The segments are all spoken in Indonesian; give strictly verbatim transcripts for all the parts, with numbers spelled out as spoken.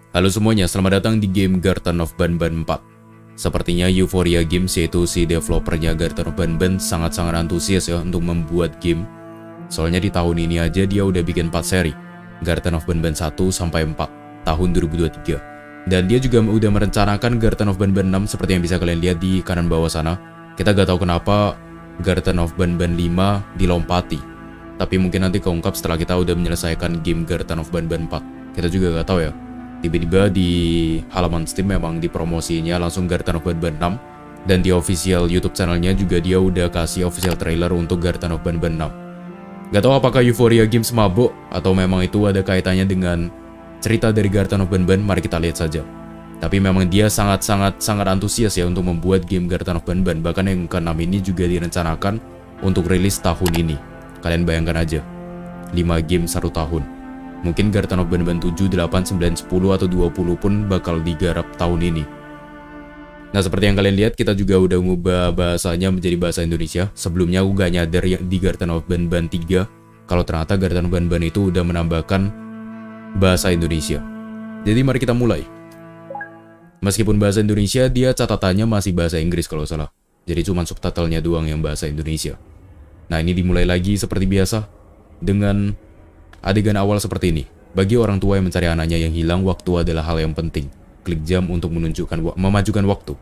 Halo semuanya, selamat datang di game Garten of Banban empat. Sepertinya Euphoria Games, yaitu si developernya Garten of Banban, sangat-sangat antusias ya untuk membuat game. Soalnya di tahun ini aja dia udah bikin empat seri, Garten of Banban satu sampai empat, tahun dua ribu dua puluh tiga. Dan dia juga udah merencanakan Garten of Banban enam seperti yang bisa kalian lihat di kanan bawah sana. Kita gak tahu kenapa Garten of Banban lima dilompati. Tapi mungkin nanti keungkap setelah kita udah menyelesaikan game Garten of Banban empat. Kita juga gak tahu ya. Tiba-tiba di halaman Steam memang dipromosinya langsung Garten of Banban enam. Dan di official YouTube channelnya juga dia udah kasih official trailer untuk Garten of Banban enam. Gak tahu apakah Euphoria Games mabuk atau memang itu ada kaitannya dengan cerita dari Garten of Banban, mari kita lihat saja. Tapi memang dia sangat-sangat sangat antusias ya untuk membuat game Garten of Banban. Bahkan yang keenam ini juga direncanakan untuk rilis tahun ini. Kalian bayangkan aja, lima game satu tahun. Mungkin Garten of Banban tujuh, delapan, sembilan, sepuluh, atau dua puluh pun bakal digarap tahun ini. Nah, seperti yang kalian lihat, kita juga udah ngubah bahasanya menjadi bahasa Indonesia. Sebelumnya aku gak nyadar ya, di Garten of Banban tiga, kalau ternyata Garten of Banban itu udah menambahkan bahasa Indonesia. Jadi mari kita mulai. Meskipun bahasa Indonesia, dia catatannya masih bahasa Inggris kalau salah. Jadi cuma subtitlenya doang yang bahasa Indonesia. Nah, ini dimulai lagi seperti biasa dengan adegan awal seperti ini. Bagi orang tua yang mencari anaknya yang hilang, waktu adalah hal yang penting. Klik jam untuk menunjukkan wa memajukan waktu.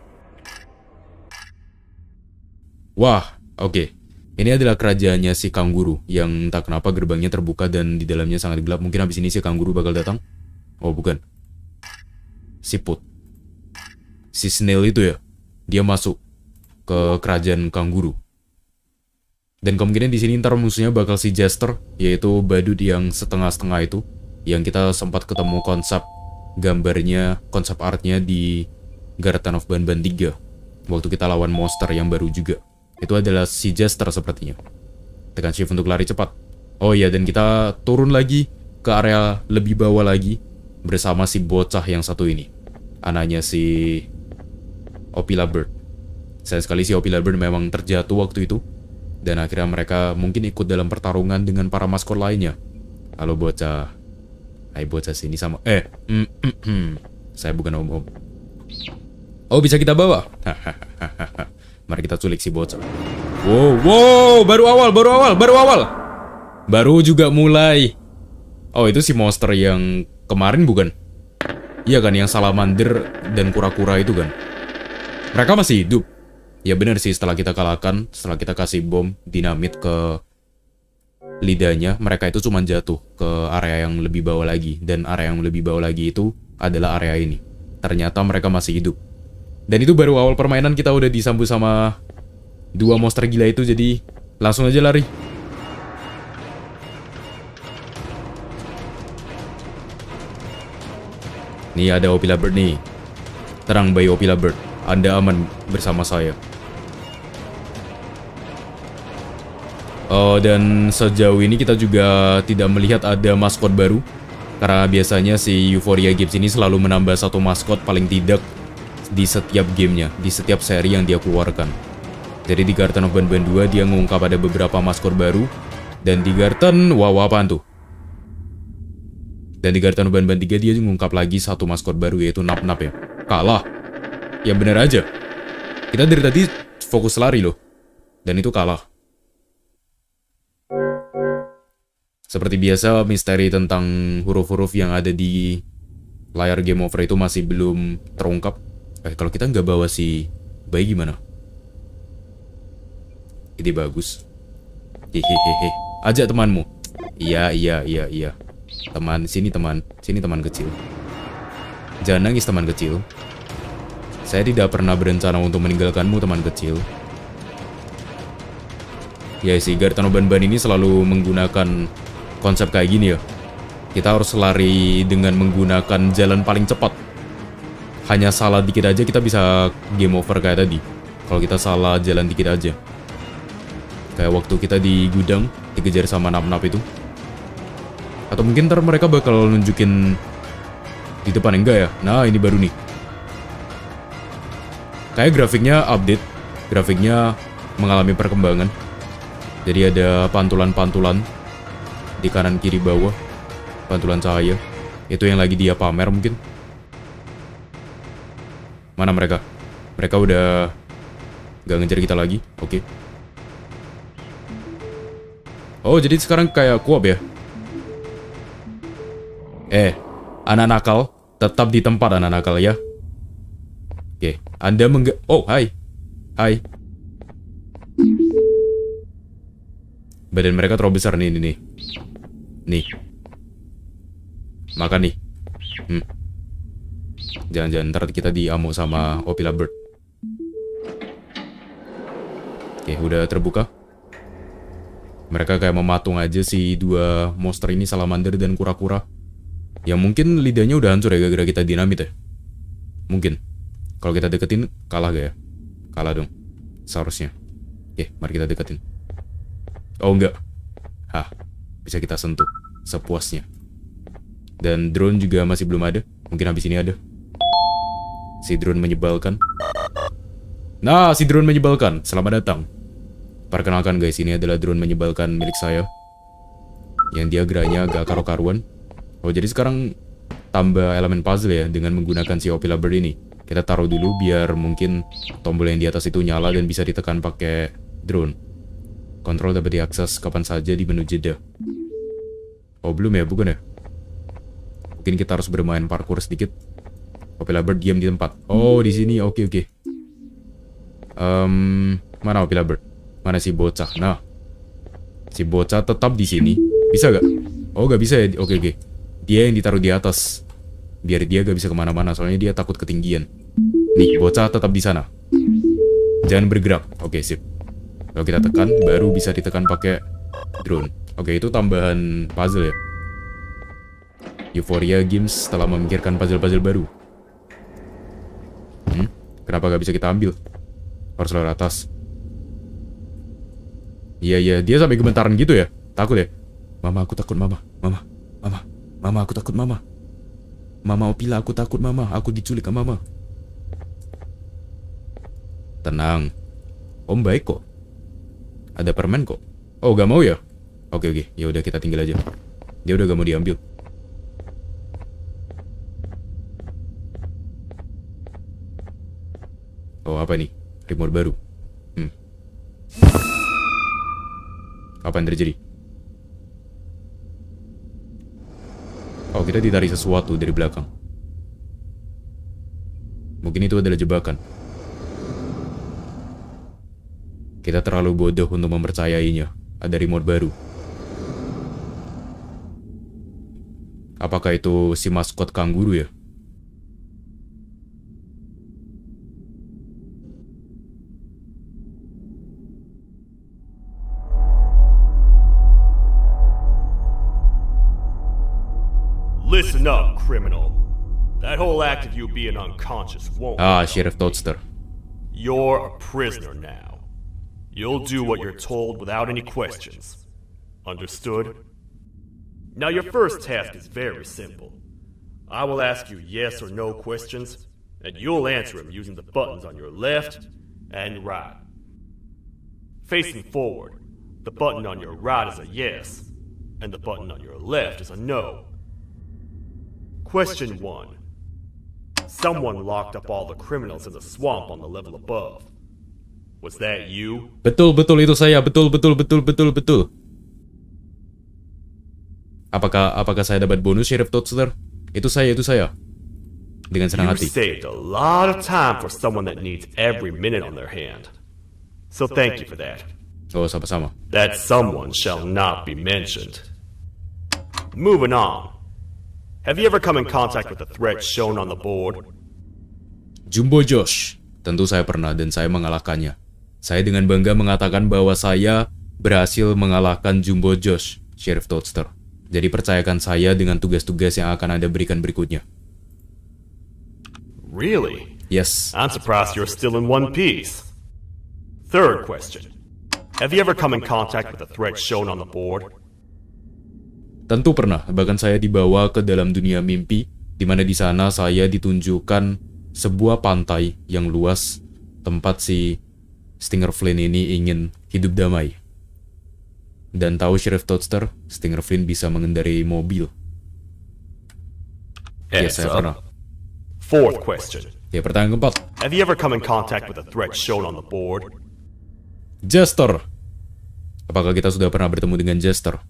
Wah, oke. Okay. Ini adalah kerajaannya si kanguru yang entah kenapa gerbangnya terbuka dan di dalamnya sangat gelap. Mungkin habis ini si kanguru bakal datang. Oh, bukan. Siput. Si snail itu ya. Dia masuk ke kerajaan kanguru. Dan kemungkinan di sini ntar musuhnya bakal si Jester, yaitu badut yang setengah-setengah itu, yang kita sempat ketemu konsep gambarnya, konsep artnya di Garten of Banban tiga, waktu kita lawan monster yang baru juga. Itu adalah si Jester sepertinya. Tekan shift untuk lari cepat. Oh iya, dan kita turun lagi ke area lebih bawah lagi bersama si bocah yang satu ini, anaknya si Opila Bird. Sayang sekali si Opila Bird memang terjatuh waktu itu. Dan akhirnya mereka mungkin ikut dalam pertarungan dengan para maskot lainnya. Halo bocah. Hai bocah sini sama. Eh. Mm, mm, mm. Saya bukan om-om. Oh, bisa kita bawa? Mari kita culik si bocah. Wow, wow. Baru awal, baru awal, baru awal. Baru juga mulai. Oh, itu si monster yang kemarin bukan? Iya kan, yang salamander dan kura-kura itu kan? Mereka masih hidup. Ya benar sih, setelah kita kalahkan, setelah kita kasih bom dinamit ke lidahnya, mereka itu cuma jatuh ke area yang lebih bawah lagi. Dan area yang lebih bawah lagi itu adalah area ini. Ternyata mereka masih hidup. Dan itu baru awal permainan kita udah disambut sama dua monster gila itu, jadi langsung aja lari. Nih ada Opila Bird nih. Terang bayi Opila Bird, Anda aman bersama saya. Oh, dan sejauh ini kita juga tidak melihat ada maskot baru. Karena biasanya si Euphoria Games ini selalu menambah satu maskot paling tidak di setiap gamenya, di setiap seri yang dia keluarkan. Jadi di Garten of Banban dua dia mengungkap ada beberapa maskot baru. Dan di Garten, wow, apaan tuh? Dan di Garten of Banban tiga dia mengungkap lagi satu maskot baru, yaitu Nap-Nap ya. Kalah. Ya bener aja. Kita dari tadi fokus lari loh. Dan itu kalah. Seperti biasa, misteri tentang huruf-huruf yang ada di layar game over itu masih belum terungkap. Eh, kalau kita nggak bawa si bayi gimana? Ini bagus. Hehehe. Ajak temanmu. Iya, iya, iya, iya. Teman, sini teman. Sini teman kecil. Jangan nangis teman kecil. Saya tidak pernah berencana untuk meninggalkanmu teman kecil. Ya, si Garten of Banban ini selalu menggunakan konsep kayak gini ya. Kita harus lari dengan menggunakan jalan paling cepat. Hanya salah dikit aja kita bisa game over kayak tadi. Kalau kita salah jalan dikit aja. Kayak waktu kita di gudang dikejar sama Nap-Nap itu. Atau mungkin ntar mereka bakal nunjukin di depan, enggak ya? Nah, ini baru nih. Kayak grafiknya update. Grafiknya mengalami perkembangan. Jadi ada pantulan-pantulan di kanan kiri bawah, pantulan cahaya. Itu yang lagi dia pamer mungkin. Mana mereka? Mereka udah gak ngejar kita lagi. Oke. Oh, jadi sekarang kayak co-op ya? Eh, anak nakal, tetap di tempat anak nakal ya. Oke, Anda mengga... Oh, hai. Hai. Badan mereka terlalu besar nih, nih, nih. Nih. Makan nih. Hmm. Jangan-jangan ntar kita diamuk sama Opila Bird. Oke, udah terbuka. Mereka kayak mematung aja si dua monster ini, salamander dan kura-kura. Yang mungkin lidahnya udah hancur ya gara-gara kita dinamit ya. Mungkin. Kalau kita deketin, kalah gak ya? Kalah dong. Seharusnya. Oke, mari kita deketin. Oh enggak. Hah, bisa kita sentuh. Sepuasnya. Dan drone juga masih belum ada. Mungkin habis ini ada. Si drone menyebalkan. Nah, si drone menyebalkan. Selamat datang. Perkenalkan guys, ini adalah drone menyebalkan milik saya. Yang dia geraknya agak karo-karuan. Oh, jadi sekarang tambah elemen puzzle ya dengan menggunakan si Opila Bird ini. Kita taruh dulu biar mungkin tombol yang di atas itu nyala dan bisa ditekan pakai drone. Kontrol dapat diakses kapan saja di menu jeda. Oh, belum ya? Bukan ya? Mungkin kita harus bermain parkour sedikit. Opila Bird diam di tempat. Oh, di sini. Oke, oke. Um, mana Opila Bird? Mana si bocah? Nah, si bocah tetap di sini. Bisa gak? Oh, gak bisa ya? Oke, oke. Dia yang ditaruh di atas. Biar dia gak bisa kemana-mana, soalnya dia takut ketinggian. Nih, bocah tetap di sana. Jangan bergerak. Oke, sip. Kalau kita tekan, baru bisa ditekan pakai drone. Oke, itu tambahan puzzle ya. Euphoria Games telah memikirkan puzzle-puzzle baru. Hmm? Kenapa gak bisa kita ambil? Harus lewat atas. Iya, iya. Dia sampai gemetaran gitu ya. Takut ya? Mama, aku takut, mama. Mama. Mama. Mama, aku takut, mama. Mama Opila, aku takut, mama. Aku diculik ke mama. Tenang. Om baik kok. Ada permen kok. Oh, gak mau ya? Oke, oke. Ya udah kita tinggal aja. Dia udah gak mau diambil. Oh, apa nih? Remote baru. Hmm. Apa yang terjadi? Oh, kita ditarik sesuatu dari belakang. Mungkin itu adalah jebakan. Kita terlalu bodoh untuk mempercayainya. Ada remote baru. Apakah itu si maskot kanguru ya? Listen up, criminal. That whole act of you being unconscious won't... Ah, Sheriff Toadster. You're a prisoner now. You'll do what you're told without any questions. Understood? Now your first task is very simple. I will ask you yes or no questions, and you'll answer them using the buttons on your left and right. Facing forward, the button on your right is a yes, and the button on your left is a no. Question one. Someone locked up all the criminals in the swamp on the level above. Was that you? Betul, betul itu saya. Betul, betul, betul, betul, betul. Apakah apakah saya dapat bonus Sheriff Toadster? Itu saya, itu saya. Dengan senang hati. You saved a lot of time for someone that needs every minute on their hand. So thank you for that. Oh, sama-sama. That someone shall not be mentioned. Moving on. Have you ever come in contact with the threat shown on the board? Jumbo Josh. Tentu saya pernah dan saya mengalahkannya. Saya dengan bangga mengatakan bahwa saya berhasil mengalahkan Jumbo Josh, Sheriff Toadster. Jadi percayakan saya dengan tugas-tugas yang akan Anda berikan berikutnya. Really? Yes. I'm surprised you're still in one piece. Third question. Have you ever come in contact with the threat shown on the board? Tentu pernah, bahkan saya dibawa ke dalam dunia mimpi, di mana di sana saya ditunjukkan sebuah pantai yang luas, tempat si Stinger Flynn ini ingin hidup damai. Dan tahu Sheriff Toadster, Stinger Flynn bisa mengendarai mobil. Ya, saya pernah. Fourth question. Ya, pertanyaan keempat. Have you ever come in contact with a threat shown on the board? Jester. Apakah kita sudah pernah bertemu dengan Jester?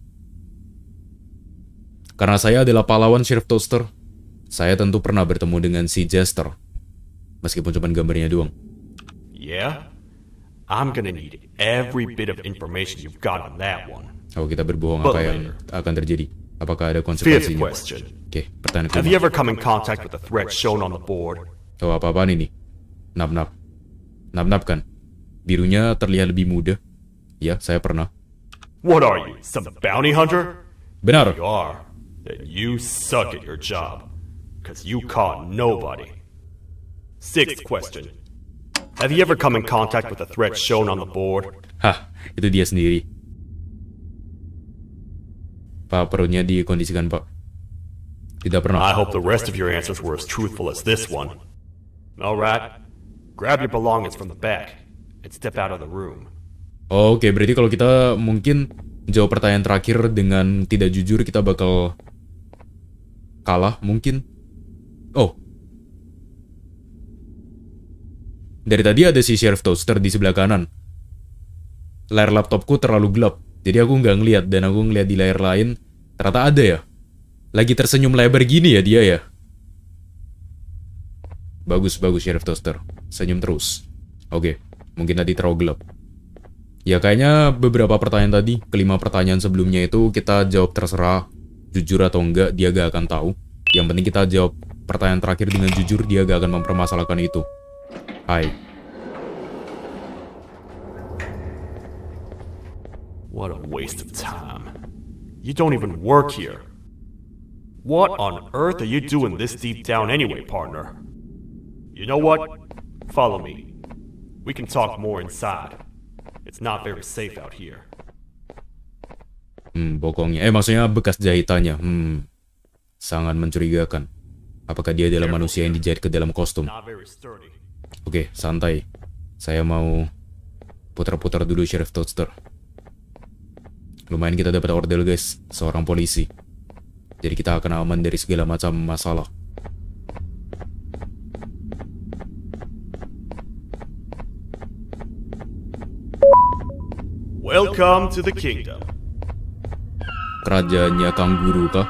Karena saya adalah pahlawan Sheriff Toaster, saya tentu pernah bertemu dengan si Jester. Meskipun cuma gambarnya doang. Yeah? I'm gonna need every bit of information you've got on that one. Kalau kita berbohong, apa yang akan terjadi? Apakah ada Fifth konsekuensinya? question. Oke, pertanyaan Have you kelima. ever come in contact with a threat shown on the board? Oh, apa-apaan ini? Nap-nap. Nap-nap kan? Birunya terlihat lebih muda. Ya, saya pernah. What are you, some bounty hunter? Benar. You are. Then you suck at your job. Cause you caught nobody. Sixth question. Have you ever come in contact with a threat shown on the board? Hah, itu dia sendiri. Pak, perutnya dikondisikan, Pak. Tidak pernah. I hope the rest of your answers were as truthful as this one. Alright. Grab your belongings from the back and step out of the room. Oke, berarti kalau kita mungkin jawab pertanyaan terakhir dengan tidak jujur, kita bakal kalah, mungkin. Oh. Dari tadi ada si Sheriff Toaster di sebelah kanan. Layar laptopku terlalu gelap, jadi aku nggak ngeliat, dan aku ngeliat di layar lain, ternyata ada ya. Lagi tersenyum lebar gini ya dia ya. Bagus, bagus Sheriff Toaster. Senyum terus. Oke, mungkin tadi terlalu gelap. Ya kayaknya beberapa pertanyaan tadi, kelima pertanyaan sebelumnya itu kita jawab terserah, jujur atau enggak, dia gak akan tahu. Yang penting kita jawab pertanyaan terakhir dengan jujur, dia gak akan mempermasalahkan itu. Hai. What a waste of time. You don't even work here. What on earth are you doing this deep down anyway, partner? You know what? Follow me. We can talk more inside. It's not very safe out here. Hmm, bokongnya. Eh, maksudnya bekas jahitannya. Hmm, sangat mencurigakan. Apakah dia adalah manusia yang dijahit ke dalam kostum? Not very sturdy. Oke, santai. Saya mau putar-putar dulu Sheriff Toaster. Lumayan kita dapat order guys, seorang polisi. Jadi kita akan aman dari segala macam masalah. Welcome to the kingdom. Kerajaannya Kangguru kah?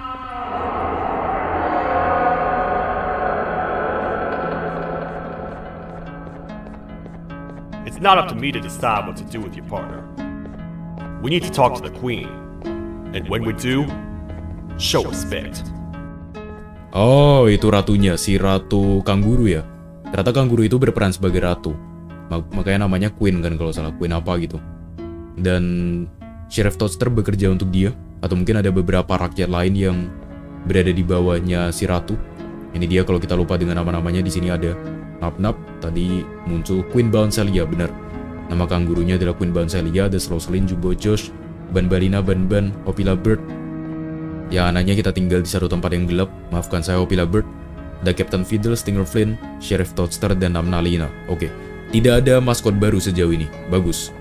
It's not up to me to decide what to do with your partner. We need to talk to the queen. And when we do, show respect. Oh, itu ratunya, si Ratu Kangguru ya. Ternyata Kangguru itu berperan sebagai ratu. Mak- makanya namanya Queen kan kalau salah, Queen apa gitu. Dan Sheriff Toaster bekerja untuk dia, atau mungkin ada beberapa rakyat lain yang berada di bawahnya si ratu. Ini dia kalau kita lupa dengan nama-namanya, di sini ada Nap-Nap, tadi muncul Queen Bouncelia, benar. Nama Kanggurunya adalah Queen Bouncelia, ada Sloslin, Jumbo Josh, Ban Balina, Ban Ban, Opila Bird. Ya anaknya kita tinggal di satu tempat yang gelap, maafkan saya Opila Bird. Ada Captain Fiddle, Stinger Flynn, Sheriff Toaster, dan Namnalina. Oke, tidak ada maskot baru sejauh ini, bagus.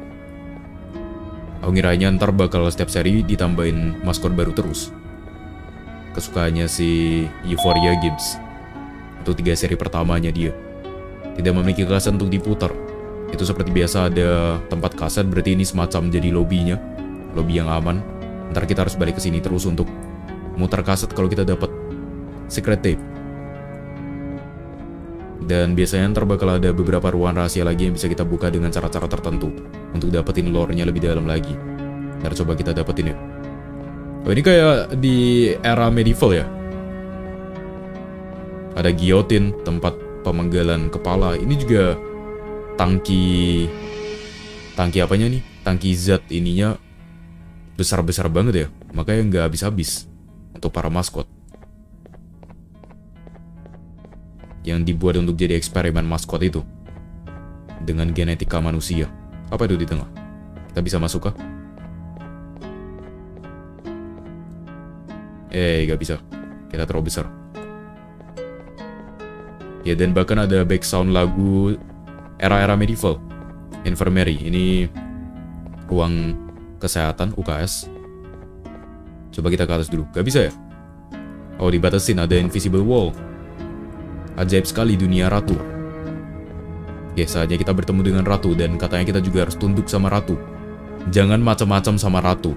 Aku ngiranya ntar bakal setiap seri ditambahin maskot baru terus. Kesukaannya si Euphoria Games. Itu tiga seri pertamanya dia. Tidak memiliki kaset untuk diputar. Itu seperti biasa ada tempat kaset, berarti ini semacam jadi lobbynya. Lobby yang aman. Ntar kita harus balik ke sini terus untuk muter kaset kalau kita dapat secret tape. Dan biasanya ntar bakal ada beberapa ruangan rahasia lagi yang bisa kita buka dengan cara-cara tertentu untuk dapetin lore-nya lebih dalam lagi. Ntar coba kita dapetin ya. Oh, ini kayak di era medieval ya. Ada guillotine, tempat pemenggalan kepala. Ini juga tangki... Tangki apanya nih? Tangki zat ininya besar-besar banget ya. Makanya nggak habis-habis untuk para maskot. Yang dibuat untuk jadi eksperimen maskot itu dengan genetika manusia. Apa itu di tengah? Kita bisa masuk kah? Eh, gak bisa. Kita terlalu besar. Ya, dan bahkan ada back sound lagu era-era medieval. Infirmary. Ini ruang kesehatan, U K S. Coba kita ke atas dulu. Gak bisa ya? Oh, dibatasin. Ada invisible wall. Ajaib sekali dunia ratu. Oke, saatnya kita bertemu dengan ratu, dan katanya kita juga harus tunduk sama ratu. Jangan macam-macam sama ratu.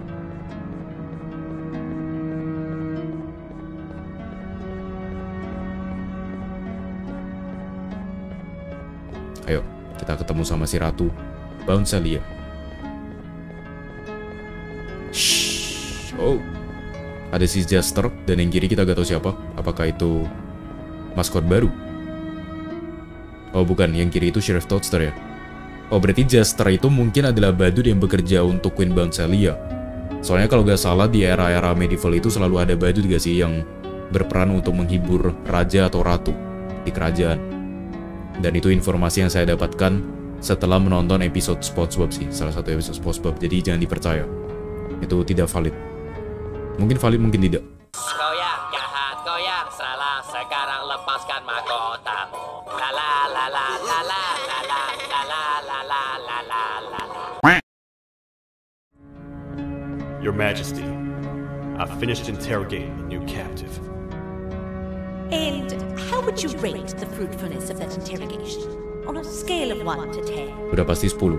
Ayo, kita ketemu sama si ratu Bouncelia. Shh. Oh, ada si Jester, dan yang kiri kita gak tahu siapa. Apakah itu maskot baru? Oh bukan, yang kiri itu Sheriff Toadster ya. Oh berarti Jester itu mungkin adalah badut yang bekerja untuk Queen Bouncelia. Soalnya kalau gak salah di era-era medieval itu selalu ada badut gak sih yang berperan untuk menghibur raja atau ratu di kerajaan. Dan itu informasi yang saya dapatkan setelah menonton episode SpongeBob sih, salah satu episode SpongeBob. Jadi jangan dipercaya, itu tidak valid. Mungkin valid, mungkin tidak. Goyang, jahat, goyang, salah. Sekarang lepaskan mahkotamu. La la la la la la la la la la la la la la la. Your Majesty, I've finished interrogating the new captive. And how would you rate the fruitfulness of that interrogation? On a scale of one to ten? Udah pasti sepuluh.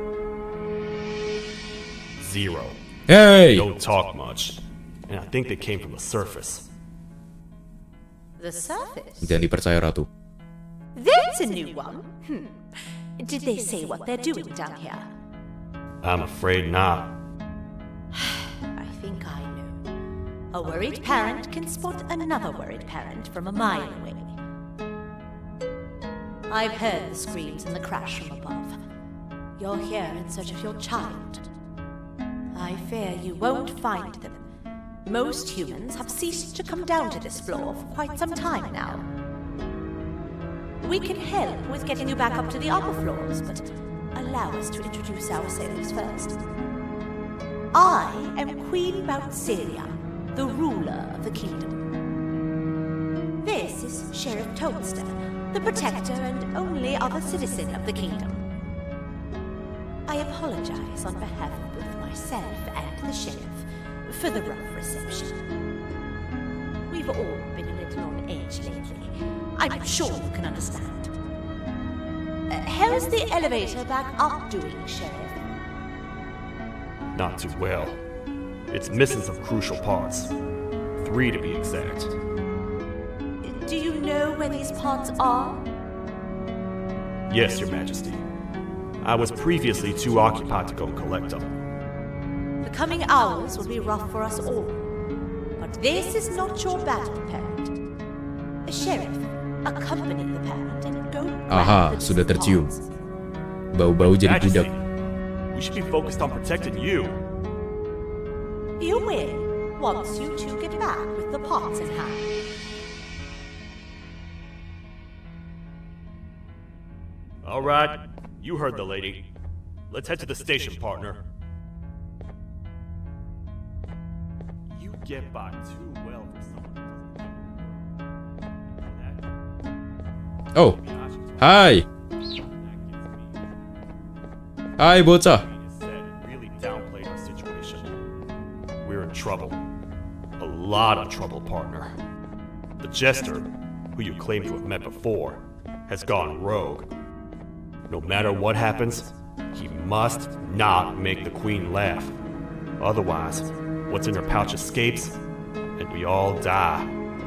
Zero. Hey! They don't talk much, and I think they came from the surface. The surface? Jangan dipercaya ratu. That's a new one. Hmm. Did they say what they're doing down here? I'm afraid not. I think I know. A worried parent can spot another worried parent from a mile away. I've heard the screams and the crash from above. You're here in search of your child. I fear you won't find them. Most humans have ceased to come down to this floor for quite some time now. We can help with getting you back up to the upper floors, but allow us to introduce ourselves first. I am Queen Bouncelia, the ruler of the kingdom. This is Sheriff Toadster, the protector and only other citizen of the kingdom. I apologize on behalf of both myself and the sheriff for the rough reception. We've all been a little on edge lately. I'm sure you can understand. Uh, how's the elevator back up doing, Sheriff? Not too well. It's missing some crucial parts. Three to be exact. Do you know where these parts are? Yes, Your Majesty. I was previously too occupied to go and collect them. The coming hours will be rough for us all. But this is not your battle, parent. The sheriff, accompany the parent and go. Aha, sudah tercium. Bau-bau jadi budak. We should be focused on protecting you. You will, once you two get back with the parts in hand. All right, you heard the lady. Let's head to the station, partner. You get by too well for someone who doesn't. Oh, hai. Hai bocah. Really downplayed our situation. We're in trouble. A lot of trouble, partner. The jester, who you claim to have met before, has gone rogue. No matter what happens, he must not make the queen laugh. Otherwise, what's in her pouch escapes, and we all die.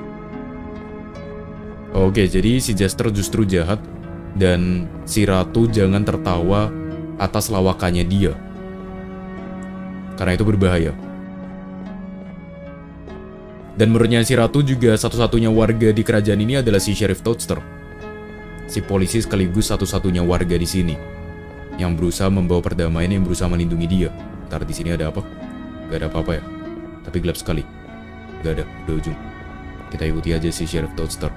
Oke, jadi si Jester justru jahat, dan si ratu jangan tertawa atas lawakannya dia. Karena itu berbahaya. Dan menurutnya si ratu juga satu-satunya warga di kerajaan ini adalah si Sheriff Toadster. Si polisi sekaligus satu-satunya warga di sini yang berusaha membawa perdamaian, yang berusaha melindungi dia. Ntar di sini ada apa? Gak ada apa-apa ya. Tapi gelap sekali. Gak ada, udah ujung. Kita ikuti aja si Sheriff Toadster.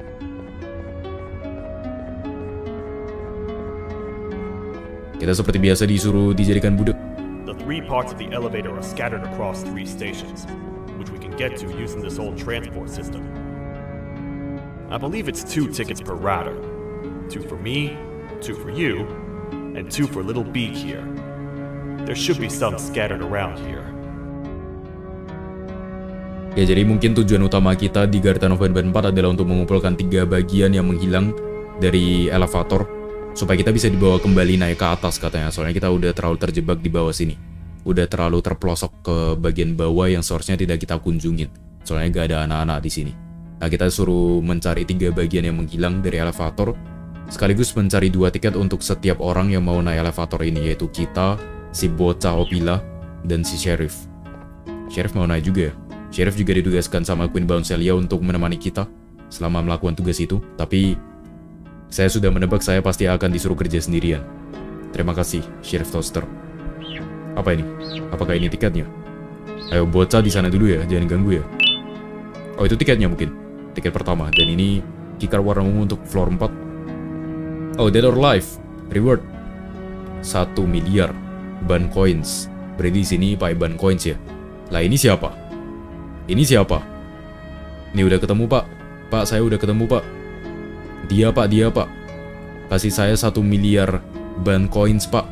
Kita seperti biasa disuruh dijadikan budak. The three parts of the elevator are scattered across three stations, which we can get to using this old transport system. I believe it's two tickets per rider. Two for me, two for you, and two for Little Beak here. There should be some scattered around here. Ya, jadi mungkin tujuan utama kita di Garden of Banban empat adalah untuk mengumpulkan tiga bagian yang menghilang dari elevator supaya kita bisa dibawa kembali naik ke atas katanya. Soalnya kita udah terlalu terjebak di bawah sini. Udah terlalu terpelosok ke bagian bawah yang seharusnya tidak kita kunjungin. Soalnya gak ada anak-anak di sini. Nah, kita suruh mencari tiga bagian yang menghilang dari elevator, sekaligus mencari dua tiket untuk setiap orang yang mau naik elevator ini, yaitu kita, si bocah Opila, dan si Sheriff. Sheriff mau naik juga ya. Sheriff juga ditugaskan sama Queen Bouncelia untuk menemani kita selama melakukan tugas itu. Tapi saya sudah menebak saya pasti akan disuruh kerja sendirian. Terima kasih, Sheriff Toaster. Apa ini? Apakah ini tiketnya? Ayo bocah di sana dulu ya, jangan ganggu ya. Oh, itu tiketnya mungkin. Tiket pertama. Dan ini keycard warna ungu untuk floor empat. Oh, Dead or Alive. Reward satu miliar ban coins. Berarti di sini pakai ban coins ya. Lah, ini siapa? Ini siapa? Ini udah ketemu, Pak. Pak, saya udah ketemu, Pak. Dia, Pak, dia, Pak. Kasih saya satu miliar ban coins, Pak.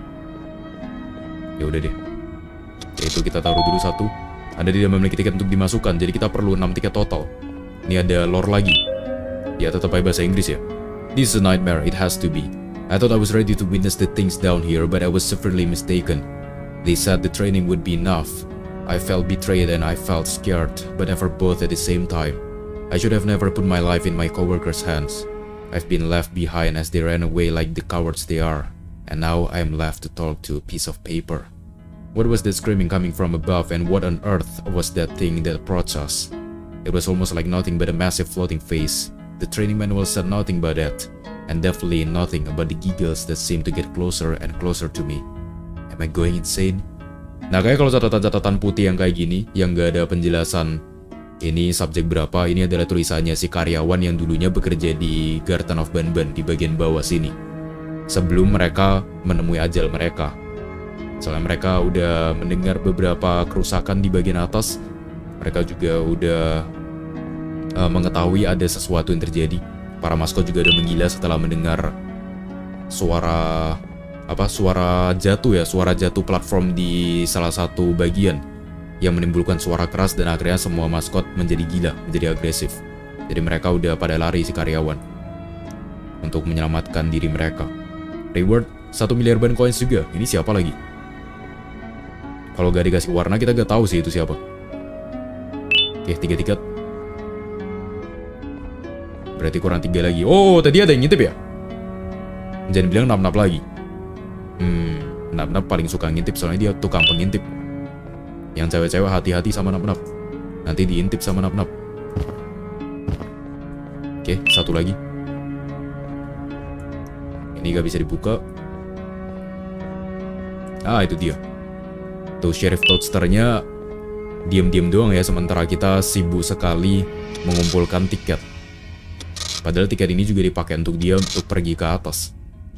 Ya udah deh. Ya, itu kita taruh dulu satu. Anda tidak memiliki tiket untuk dimasukkan, jadi kita perlu enam tiket total. Ini ada lore lagi. Ya, tetap pakai bahasa Inggris ya. This is a nightmare, it has to be. I thought I was ready to witness the things down here, but I was severely mistaken. They said the training would be enough. I felt betrayed and I felt scared, but never both at the same time. I should have never put my life in my coworkers' hands. I've been left behind as they ran away like the cowards they are, and now I am left to talk to a piece of paper. What was that screaming coming from above, and what on earth was that thing that approached us? It was almost like nothing but a massive floating face. The training manual said nothing about that, and definitely nothing about the giggles that seemed to get closer and closer to me. Am I going insane? Nah, kayak kalau catatan-catatan putih yang kayak gini, yang gak ada penjelasan ini subjek berapa, ini adalah tulisannya si karyawan yang dulunya bekerja di Garden of Banban di bagian bawah sini. Sebelum mereka menemui ajal mereka. Soalnya mereka udah mendengar beberapa kerusakan di bagian atas. Mereka juga udah uh, mengetahui ada sesuatu yang terjadi. Para maskot juga udah menggila setelah mendengar suara apa suara jatuh ya, suara jatuh platform di salah satu bagian yang menimbulkan suara keras dan akhirnya semua maskot menjadi gila, menjadi agresif. Jadi mereka udah pada lari si karyawan untuk menyelamatkan diri mereka. Reward satu miliar ban coins juga. Ini siapa lagi? Kalau gak dikasih warna kita gak tahu sih itu siapa. Oke, tiga tiket. Berarti kurang tiga lagi. Oh, tadi ada yang ngintip ya? Jangan bilang nap-nap lagi. Hmm, nap-nap paling suka ngintip soalnya dia tukang pengintip. Yang cewek-cewek hati-hati sama nap-nap. Nanti diintip sama nap-nap. Oke, satu lagi. Ini gak bisa dibuka. Ah, itu dia. Tuh, Sheriff Toadster-nya diam-diam doang ya, sementara kita sibuk sekali mengumpulkan tiket. Padahal tiket ini juga dipakai untuk dia untuk pergi ke atas.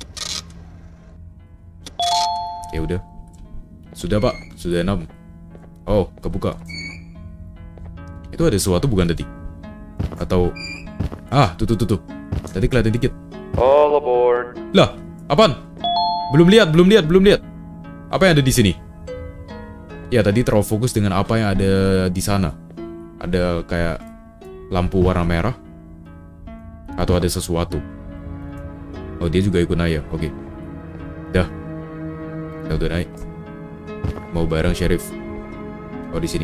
Ya udah. Sudah, Pak. Sudah enam. Oh, kebuka. Itu ada sesuatu bukan tadi? Atau ah, tuh tuh tuh tuh. Tadi kelihatan dikit. All aboard. Lah, apaan? Belum lihat, belum lihat, belum lihat. Apa yang ada di sini? Ya, tadi terlalu fokus dengan apa yang ada di sana. Ada kayak lampu warna merah. Atau ada sesuatu. Oh, dia juga ikut naik ya. Oke. Dah. Kita udah naik. Mau bareng Sheriff. Oh, di sini.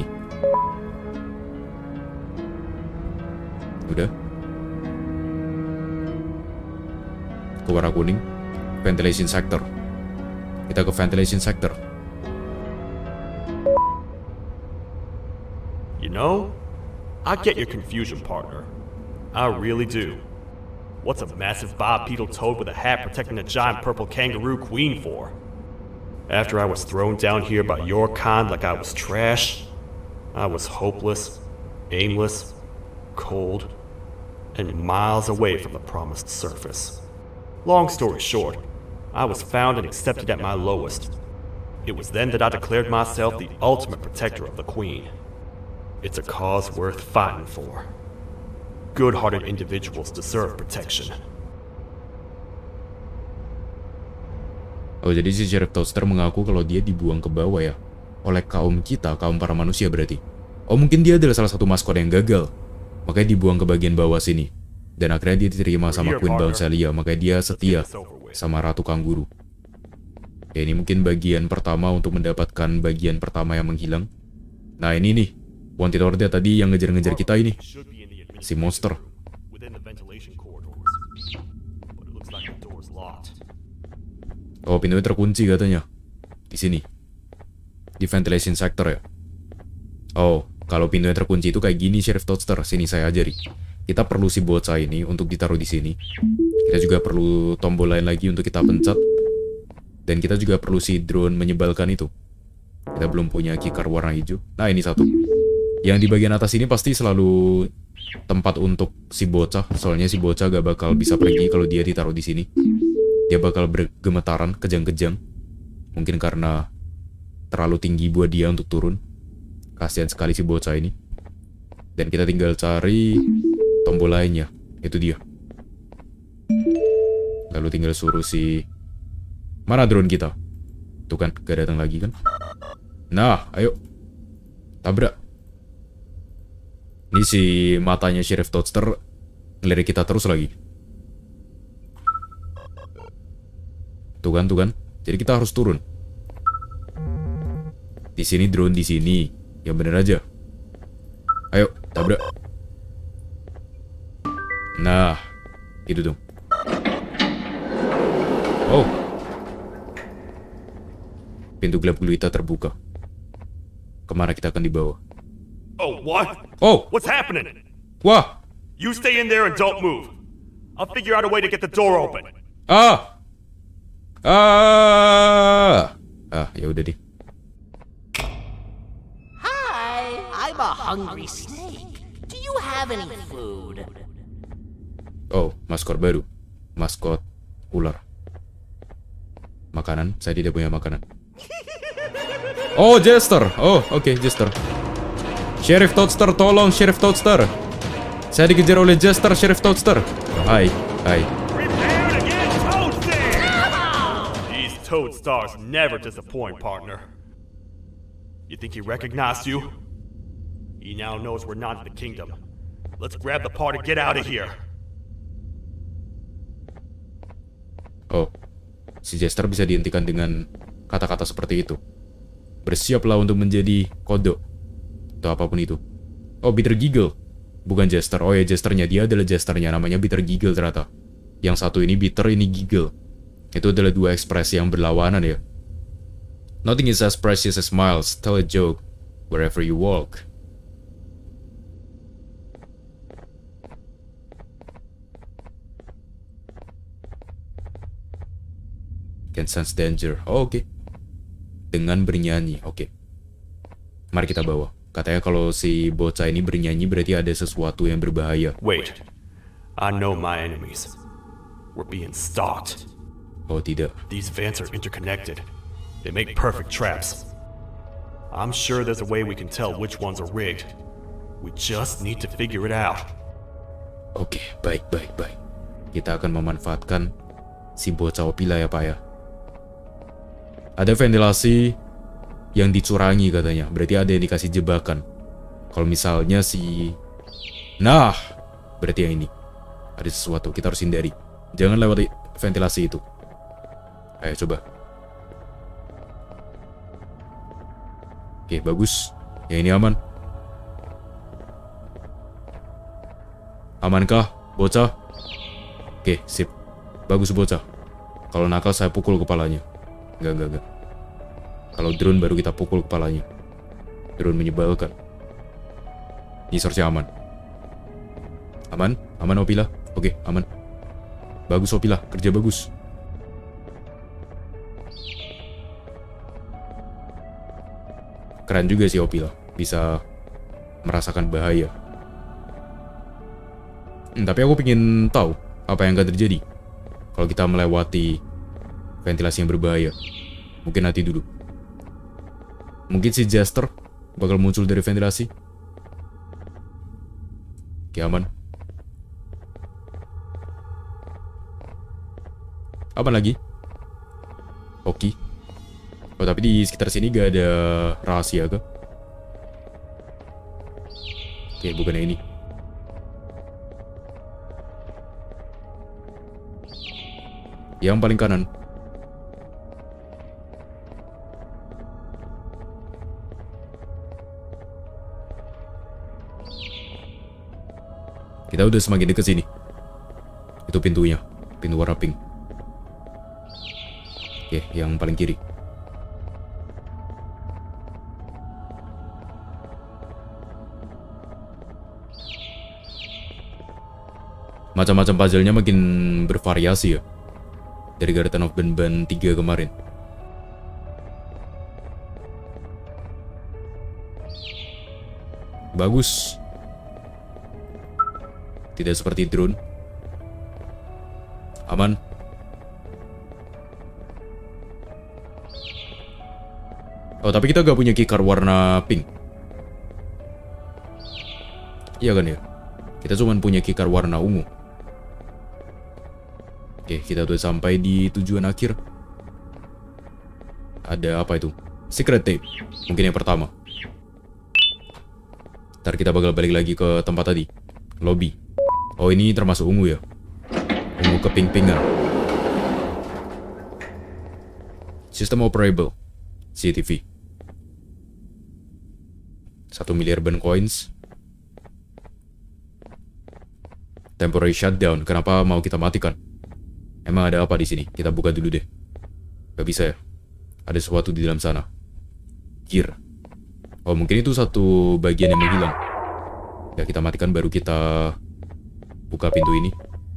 Udah. Ke warna kuning. Ventilation sector. Kita ke ventilation sector. You know, I get your confusion, partner. I really do. What's a massive bipedal toad with a hat protecting a giant purple kangaroo queen for? After I was thrown down here by your kind like I was trash, I was hopeless, aimless, cold, and miles away from the promised surface. Long story short, I was found and accepted at my lowest. It was then that I declared myself the ultimate protector of the Queen. It's a cause worth fighting for. Good-hearted individuals deserve protection. Oh, jadi si Sheriff Toaster mengaku kalau dia dibuang ke bawah ya oleh kaum kita, kaum para manusia berarti. Oh, mungkin dia adalah salah satu maskot yang gagal. Makanya dibuang ke bagian bawah sini. Dan akhirnya dia diterima sama Queen Bouncelia. Makanya dia setia sama Ratu Kanguru. Ya, ini mungkin bagian pertama untuk mendapatkan bagian pertama yang menghilang. Nah, ini nih. Wanted Order tadi yang ngejar-ngejar kita ini. Si monster. Oh, pintunya terkunci katanya. Di sini. Di ventilation sector ya. Oh, kalau pintunya terkunci itu kayak gini, Sheriff Toadster. Sini saya ajari. Kita perlu si bocah ini untuk ditaruh di sini. Kita juga perlu tombol lain lagi untuk kita pencet. Dan kita juga perlu si drone menyebalkan itu. Kita belum punya keycard warna hijau. Nah, ini satu. Yang di bagian atas ini pasti selalu tempat untuk si bocah. Soalnya si bocah gak bakal bisa pergi kalau dia ditaruh di sini. Dia bakal bergemetaran, kejang-kejang. Mungkin karena terlalu tinggi buat dia untuk turun. Kasihan sekali si bocah ini. Dan kita tinggal cari tombol lainnya. Itu dia. Lalu tinggal suruh si... Mana drone kita? Tuh kan, gak datang lagi kan? Nah, ayo. Tabrak. Ini si matanya Sheriff Toadster ngelirik kita terus lagi. Tuh kan, tuh kan. Jadi kita harus turun. Di sini drone di sini. Ya bener aja. Ayo, tabrak. Nah, itu dong. Oh. Pintu gelap gulita terbuka. Kemana kita akan dibawa? Oh, what? Oh! What's happening? Wah! You stay in there and don't move. I'll figure out a way to get the door open. Ah! Ah! Ah, ya udah deh. Hi, I'm a hungry snake. Do you have any food? Oh, maskot baru. Maskot ular. Makanan? Saya tidak punya makanan. Oh, Jester. Oh, oke, okay, Jester. Sheriff Toadster, tolong, Sheriff Toadster. Saya dikejar oleh Jester, Sheriff Toadster. Hai, hai. Prepare to get toasted! These toad stars never disappoint, partner. You think he recognized you? He now knows we're not in the kingdom. Let's grab the part and get out of here. Oh, si Jester bisa dihentikan dengan kata-kata seperti itu. Bersiaplah untuk menjadi kodok. Atau apapun itu. Oh, Bitter Giggle. Bukan Jester. Oh ya, Jesternya. Dia adalah Jesternya. Namanya Bitter Giggle ternyata. Yang satu ini Bitter, ini Giggle. Itu adalah dua ekspresi yang berlawanan ya. Nothing is as precious as smiles. Tell a joke wherever you walk. Can sense danger. Oh, oke. Okay. Dengan bernyanyi. Oke. Okay. Mari kita bawa. Katanya kalau si bocah ini bernyanyi berarti ada sesuatu yang berbahaya. Wait. I know my enemies. We're being stalked. Oh, tidak. These vents are interconnected. They make perfect traps. I'm sure there's a way we can tell which ones are rigged. We just need to figure it out. Oke, okay, baik, baik, baik. Kita akan memanfaatkan si bocah Opila ya, Pak ya. Ada ventilasi yang dicurangi katanya. Berarti ada yang dikasih jebakan. Kalau misalnya si... Nah, berarti yang ini. Ada sesuatu, kita harus hindari. Jangan lewati ventilasi itu. Ayo coba. Oke, bagus. Ya ini aman. Amankah, bocah? Oke, sip. Bagus bocah. Kalau nakal saya pukul kepalanya. Enggak, enggak, enggak. Kalau drone baru kita pukul kepalanya. Drone menyebalkan. Ini source-nya aman. Aman? Aman Opila? Oke, aman. Bagus Opila, kerja bagus. Keren juga sih Opila. Bisa merasakan bahaya. Hmm, tapi aku pengen tahu apa yang akan terjadi kalau kita melewati ventilasi yang berbahaya. Mungkin nanti dulu. Mungkin si Jester bakal muncul dari ventilasi. Oke, aman. Aman lagi. Oke. Oh, tapi di sekitar sini gak ada rahasia kah? Oke, bukan yang ini. Yang paling kanan. Kita udah semakin dekat sini. Itu pintunya, pintu warna pink. Oke, yang paling kiri. Macam-macam puzzle-nya makin bervariasi ya, dari Garden of Banban tiga kemarin. Bagus. Tidak seperti drone. Aman. Oh, tapi kita gak punya keycard warna pink. Iya kan ya? Kita cuma punya keycard warna ungu. Oke, kita udah sampai di tujuan akhir. Ada apa itu? Secret tape. Mungkin yang pertama. Ntar kita bakal balik lagi ke tempat tadi. Lobby. Oh, ini termasuk ungu ya? Ungu keping-pingan. System operable. C C T V. Satu miliar ban coins. Temporary shutdown. Kenapa mau kita matikan? Emang ada apa di sini? Kita buka dulu deh. Gak bisa ya? Ada sesuatu di dalam sana. Gear. Oh, mungkin itu satu bagian yang menghilang. Ya, kita matikan baru kita buka pintu ini.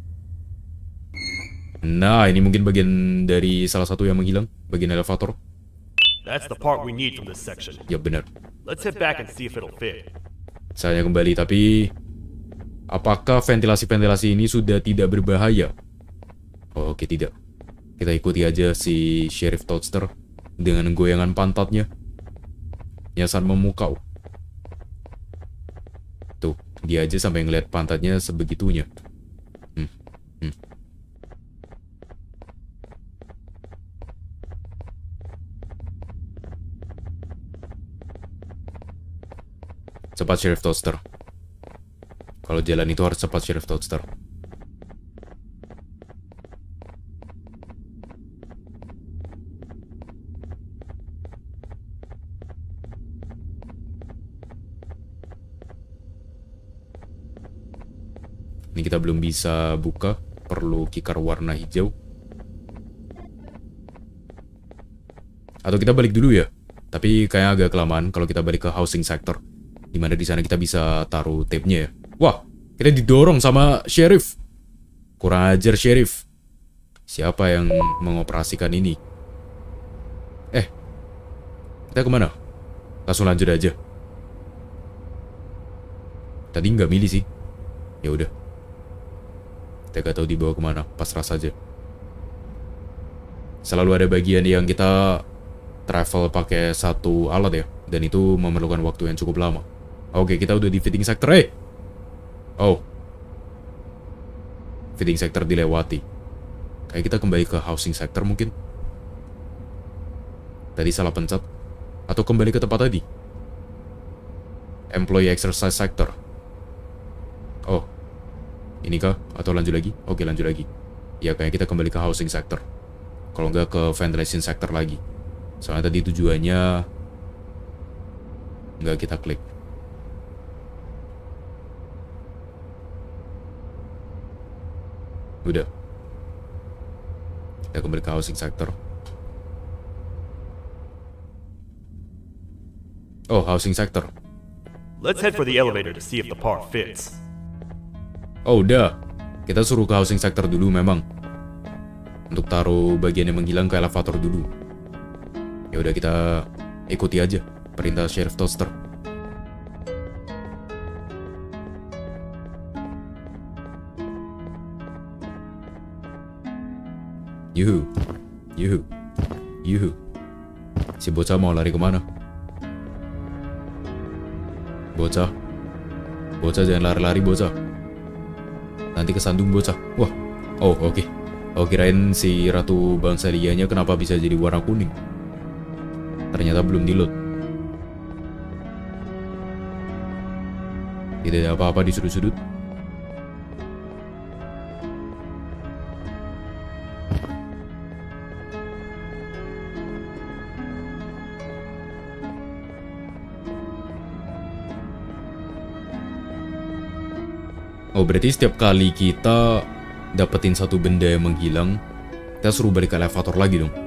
Nah, ini mungkin bagian dari salah satu yang menghilang. Bagian elevator. That's the part we need from this section. Ya, benar. Let's head back and see if it'll fit. Saya kembali, tapi apakah ventilasi-ventilasi ini sudah tidak berbahaya? Oh, oke, tidak. Kita ikuti aja si Sheriff Toadster dengan goyangan pantatnya yang sangat memukau. Tuh, dia aja sampai ngeliat pantatnya sebegitunya. Hmm, hmm. Cepat, Sheriff Toadster. Kalau jalan itu harus cepat, Sheriff Toadster. Ini kita belum bisa buka, perlu keycard warna hijau. Atau kita balik dulu ya. Tapi kayaknya agak kelamaan kalau kita balik ke housing sector, dimana di sana kita bisa taruh tape-nya ya. Wah, kita didorong sama sheriff. Kurang ajar, sheriff. Siapa yang mengoperasikan ini? Eh, kita kemana? Langsung lanjut aja. Tadi nggak milih sih. Ya udah. Kita gak tahu dibawa kemana, pasrah saja. Selalu ada bagian yang kita travel pakai satu alat ya, dan itu memerlukan waktu yang cukup lama. Oke, kita udah di fitting sector, eh. Oh, fitting sector dilewati. Kayak kita kembali ke housing sector mungkin. Tadi salah pencet, atau kembali ke tempat tadi. Employee exercise sector. Oh, ini kah? Atau lanjut lagi? Oke, lanjut lagi. Ya, kayak kita kembali ke housing sector. Kalau nggak ke ventilation sector lagi. Soalnya tadi tujuannya nggak kita klik. Udah. Kita kembali ke housing sector. Oh, housing sector. Let's head for the elevator to see if the part fits. Oh, udah. Kita suruh ke housing sector dulu memang. Untuk taruh bagian yang menghilang ke elevator dulu. Ya udah, kita ikuti aja perintah Sheriff Toadster. Yuhu. Yuhu. Yuhu. Si bocah mau lari kemana? Bocah. Bocah jangan lari-lari, bocah. Nanti kesandung bocah. Wah. Oh, oke. Okay. Oh, kirain si Ratu Bangsalianya kenapa bisa jadi warna kuning. Ternyata belum di-load. Tidak ada apa-apa di sudut-sudut. Oh, berarti setiap kali kita dapetin satu benda yang menghilang, kita suruh balik ke elevator lagi dong.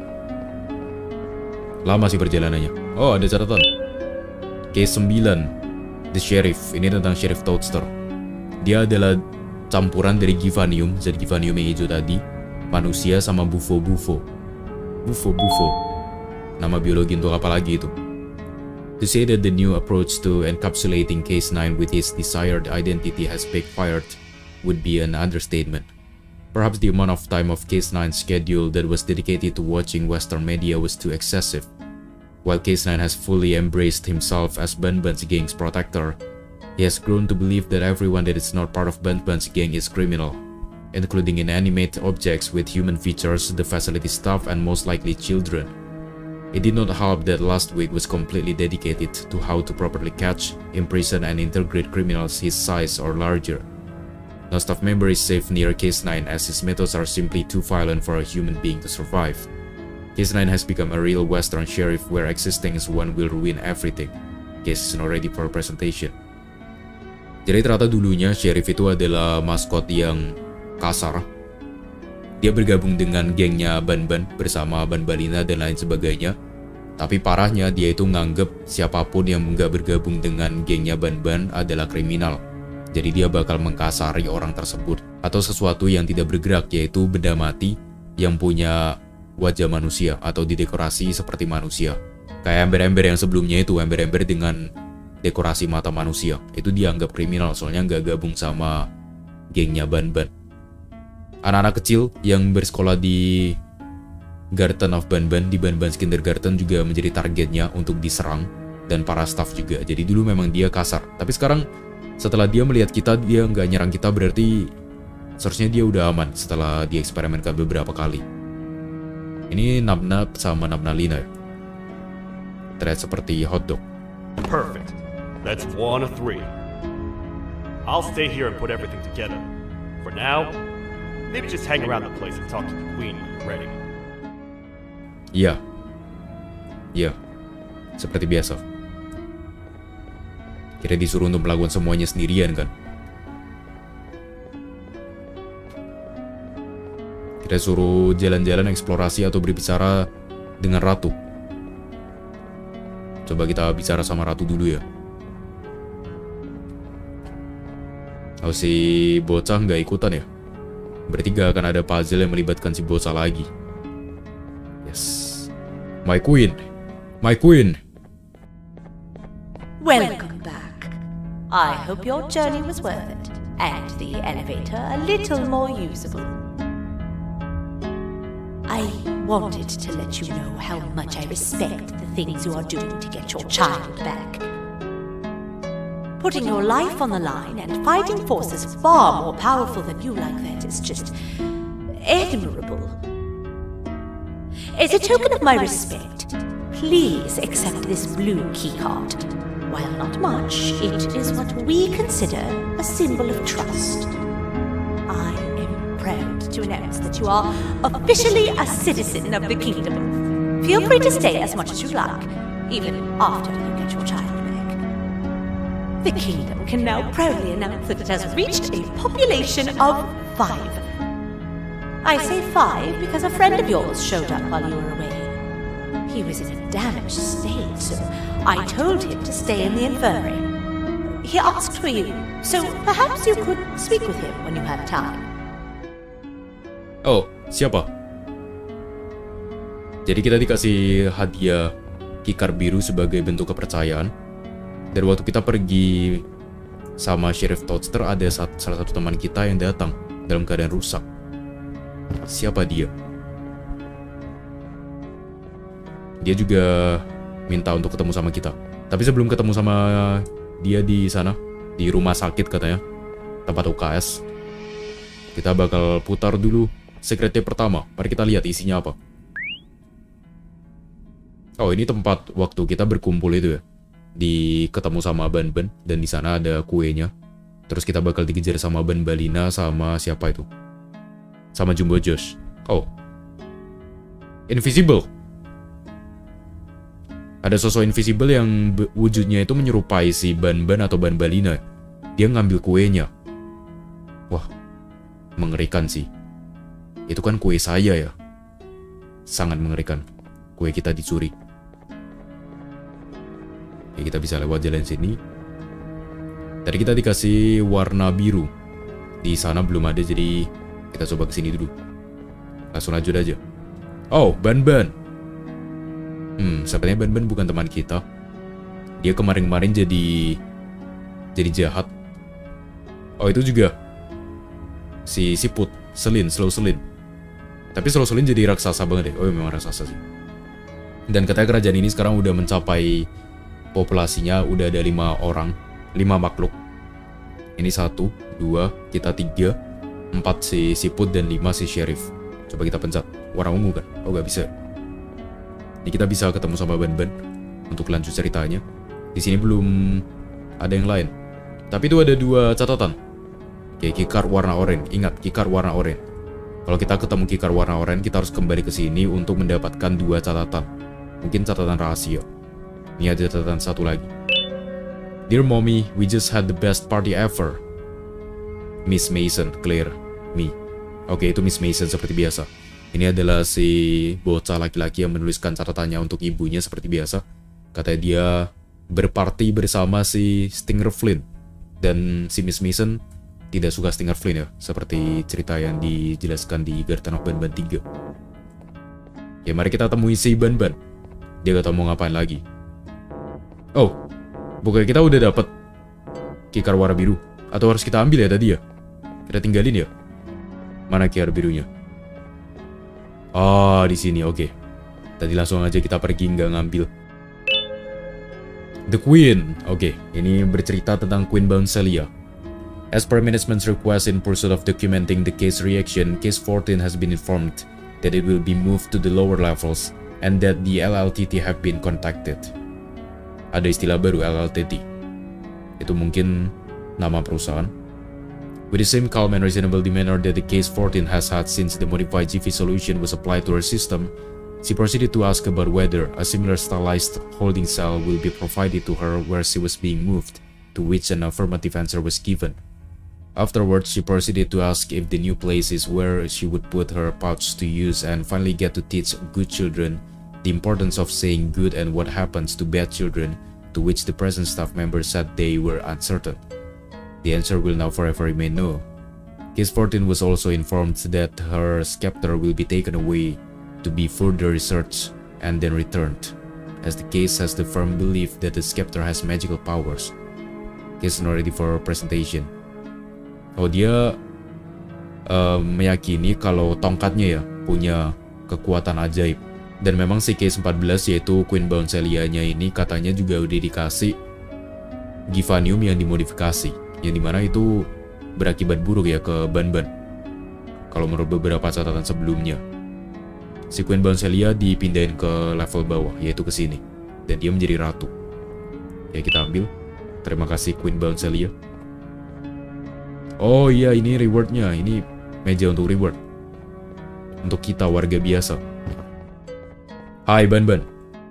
Lama sih perjalanannya. Oh, ada catatan. Case sembilan, The Sheriff. Ini tentang Sheriff Toadster. Dia adalah campuran dari Givanium, zat Givanium yang hijau tadi, manusia sama Bufo-Bufo. Bufo-Bufo. Nama biologi untuk apa lagi itu? To say that the new approach to encapsulating Case nine with his desired identity has backfired would be an understatement. Perhaps the amount of time of Case nine's schedule that was dedicated to watching Western media was too excessive. While Case nine has fully embraced himself as Banban's gang's protector, he has grown to believe that everyone that is not part of Banban's gang is criminal, including inanimate objects with human features, the facility staff, and most likely children. It did not help that last week was completely dedicated to how to properly catch, imprison, and integrate criminals his size or larger. No staff member is safe near Case nine as his methods are simply too violent for a human being to survive. Case nine has become a real Western sheriff where existing as one will ruin everything. Case is not ready for presentation. Jadi ternyata dulunya sheriff itu adalah maskot yang kasar. Dia bergabung dengan gengnya Banban bersama Banbalina dan lain sebagainya. Tapi parahnya dia itu nganggep siapapun yang nggak bergabung dengan gengnya Banban adalah kriminal. Jadi dia bakal mengkasari orang tersebut. Atau sesuatu yang tidak bergerak, yaitu benda mati yang punya wajah manusia atau didekorasi seperti manusia. Kayak ember-ember yang sebelumnya itu, ember-ember dengan dekorasi mata manusia. Itu dianggap kriminal soalnya nggak gabung sama gengnya Banban. Anak-anak kecil yang bersekolah di Garden of Banban, di Banban's Kindergarten juga menjadi targetnya untuk diserang, dan para staff juga. Jadi dulu memang dia kasar. Tapi sekarang setelah dia melihat kita, dia nggak nyerang kita, berarti seharusnya dia udah aman setelah dieksperimenkan beberapa kali. Ini Nabnab sama Nabnalina. Terlihat seperti hotdog. Perfect. That's one of three. I'll stay here and put everything together. For now, maybe just hang around the place and talk to the queen when you're ready. Iya. Iya. Seperti biasa. Kita disuruh untuk melakukan semuanya sendirian kan. Kita suruh jalan-jalan eksplorasi atau berbicara dengan ratu. Coba kita bicara sama ratu dulu ya. Oh, si bocah nggak ikutan ya? Berarti gak akan ada puzzle yang melibatkan si bocah lagi. Yes. My queen. My queen. Welcome back. I hope your journey was worth it, and the elevator a little more usable. I wanted to let you know how much I respect the things you are doing to get your child back. Putting your life on the line and fighting forces far more powerful than you like that is just admirable. As a token of my respect, please accept this blue keycard. While not much, it is what we consider a symbol of trust. I am proud to announce that you are officially a citizen of the kingdom. Feel free to stay as much as you like, even after you get your child back. The kingdom can now proudly announce that it has reached a population of five. I say five because a friend of yours showed up while you were away. He was in a damaged state, so I told him to stay in the infirmary. He asked for you, so perhaps you could speak with him when you have time. Oh, siapa? Jadi kita dikasih hadiah kikar biru sebagai bentuk kepercayaan. Dan waktu kita pergi sama Sheriff Toadster, ada salah satu teman kita yang datang dalam keadaan rusak. Siapa dia? Dia juga minta untuk ketemu sama kita. Tapi sebelum ketemu sama dia di sana, di rumah sakit katanya, tempat U K S, kita bakal putar dulu secret tape pertama. Mari kita lihat isinya apa. Oh, ini tempat waktu kita berkumpul itu ya. Di ketemu sama Banban, dan di sana ada kuenya. Terus kita bakal dikejar sama Ban Balina sama siapa itu? Sama Jumbo Josh. Oh. Invisible. Ada sosok invisible yang wujudnya itu menyerupai si Ban-Ban atau Ban Balina. Dia ngambil kuenya. Wah, mengerikan sih. Itu kan kue saya ya. Sangat mengerikan. Kue kita dicuri. Ya, kita bisa lewat jalan sini. Tadi kita dikasih warna biru. Di sana belum ada, jadi kita coba kesini dulu. Langsung lanjut aja. Oh, Ban-Ban. Hmm, sepertinya Ban-Ban bukan teman kita. Dia kemarin-kemarin jadi jadi jahat. Oh, itu juga si Siput, Selin, Slow Selin. Tapi Slow Selin jadi raksasa banget deh. Oh, memang raksasa sih. Dan katanya kerajaan ini sekarang udah mencapai populasinya udah ada lima orang, lima makhluk. Ini satu, dua, kita tiga, empat si Siput dan lima si Sheriff. Coba kita pencet. Warna ungu kan? Oh, gak bisa. Ini kita bisa ketemu sama Ban-Ban untuk lanjut ceritanya. Di sini belum ada yang lain. Tapi itu ada dua catatan. Oke, keycard warna oranye. Ingat, keycard warna oranye. Kalau kita ketemu keycard warna oranye, kita harus kembali ke sini untuk mendapatkan dua catatan. Mungkin catatan rahasia. Ini ada catatan satu lagi. Dear Mommy, we just had the best party ever. Miss Mason, Claire, me. Oke, itu Miss Mason seperti biasa. Ini adalah si bocah laki-laki yang menuliskan catatannya untuk ibunya seperti biasa. Katanya dia berparty bersama si Stinger Flynn. Dan si Miss Mason tidak suka Stinger Flynn ya. Seperti cerita yang dijelaskan di Garden of Ban-Ban tiga. Ya, mari kita temui si Ban-Ban. Dia gak tau mau ngapain lagi. Oh, bukannya kita udah dapet keycard warna biru? Atau harus kita ambil ya tadi ya? Kita tinggalin ya? Mana keycard birunya? Oh, di sini, oke. Okay. Tadi langsung aja kita pergi nggak ngambil. The Queen, oke. Okay. Ini bercerita tentang Queen Bouncelia. As per management's request in pursuit of documenting the case reaction, Case fourteen has been informed that it will be moved to the lower levels and that the L L T T have been contacted. Ada istilah baru L L T T. Itu mungkin nama perusahaan. With the same calm and reasonable demeanor that the Case fourteen has had since the modified G V solution was applied to her system, she proceeded to ask about whether a similar stylized holding cell will be provided to her where she was being moved, to which an affirmative answer was given. Afterwards, she proceeded to ask if the new place is where she would put her pouch to use and finally get to teach good children the importance of saying good and what happens to bad children, to which the present staff members said they were uncertain. The answer will now forever remain no. Case fourteen was also informed that her scepter will be taken away to be further researched and then returned, as the case has the firm belief that the scepter has magical powers. Case not ready for presentation. Oh, dia uh, meyakini kalau tongkatnya ya punya kekuatan ajaib. Dan memang si Case empat belas yaitu Queen Bouncelia-nya ini katanya juga udah dikasih Givanium yang dimodifikasi. Yang dimana itu berakibat buruk ya ke Ban-Ban. Kalau menurut beberapa catatan sebelumnya, si Queen Bouncelia dipindahin ke level bawah, yaitu ke sini, dan dia menjadi ratu. Ya, kita ambil. Terima kasih Queen Bouncelia. Oh iya, ini rewardnya. Ini meja untuk reward untuk kita warga biasa. Hai Ban-Ban.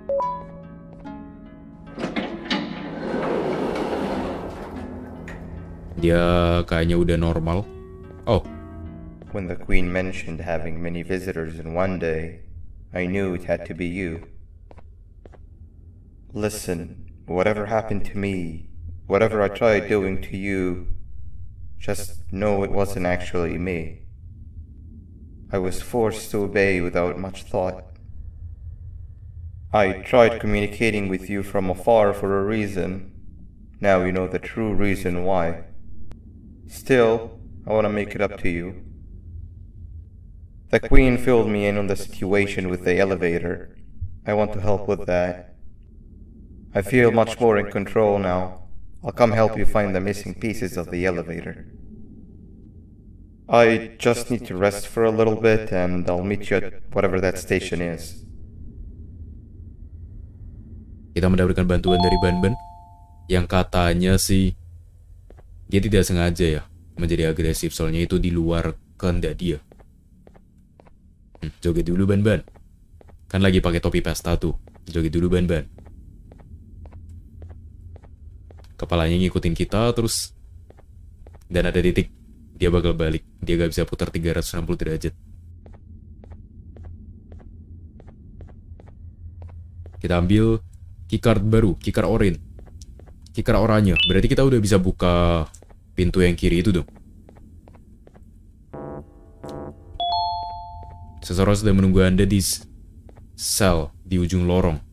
Dia kayaknya udah normal. Oh. When the Queen mentioned having many visitors in one day, I knew it had to be you. Listen, whatever happened to me, whatever I tried doing to you, just know it wasn't actually me. I was forced to obey without much thought. I tried communicating with you from afar for a reason. Now you know the true reason why. Still, I want to make it up to you. The Queen filled me in on the situation with the elevator. I want to help with that. I feel much more in control now. I'll come help you find the missing pieces of the elevator. I just need to rest for a little bit and I'll meet you at whatever that station is. Kita mendapatkan bantuan dari Ban-Ban yang katanya sih Dia tidak sengaja ya menjadi agresif, soalnya itu di luar kehendak dia. Hmm, joget dulu Ban-Ban. Kan lagi pakai topi pesta tuh. Joget dulu Ban-Ban. Kepalanya ngikutin kita terus. Dan ada titik. Dia bakal balik. Dia gak bisa putar tiga ratus enam puluh derajat. Kita ambil keycard baru, keycard orange. Keycard oranye. Berarti kita udah bisa buka pintu yang kiri itu dong. Seseorang sedang menunggu Anda di sel di ujung lorong.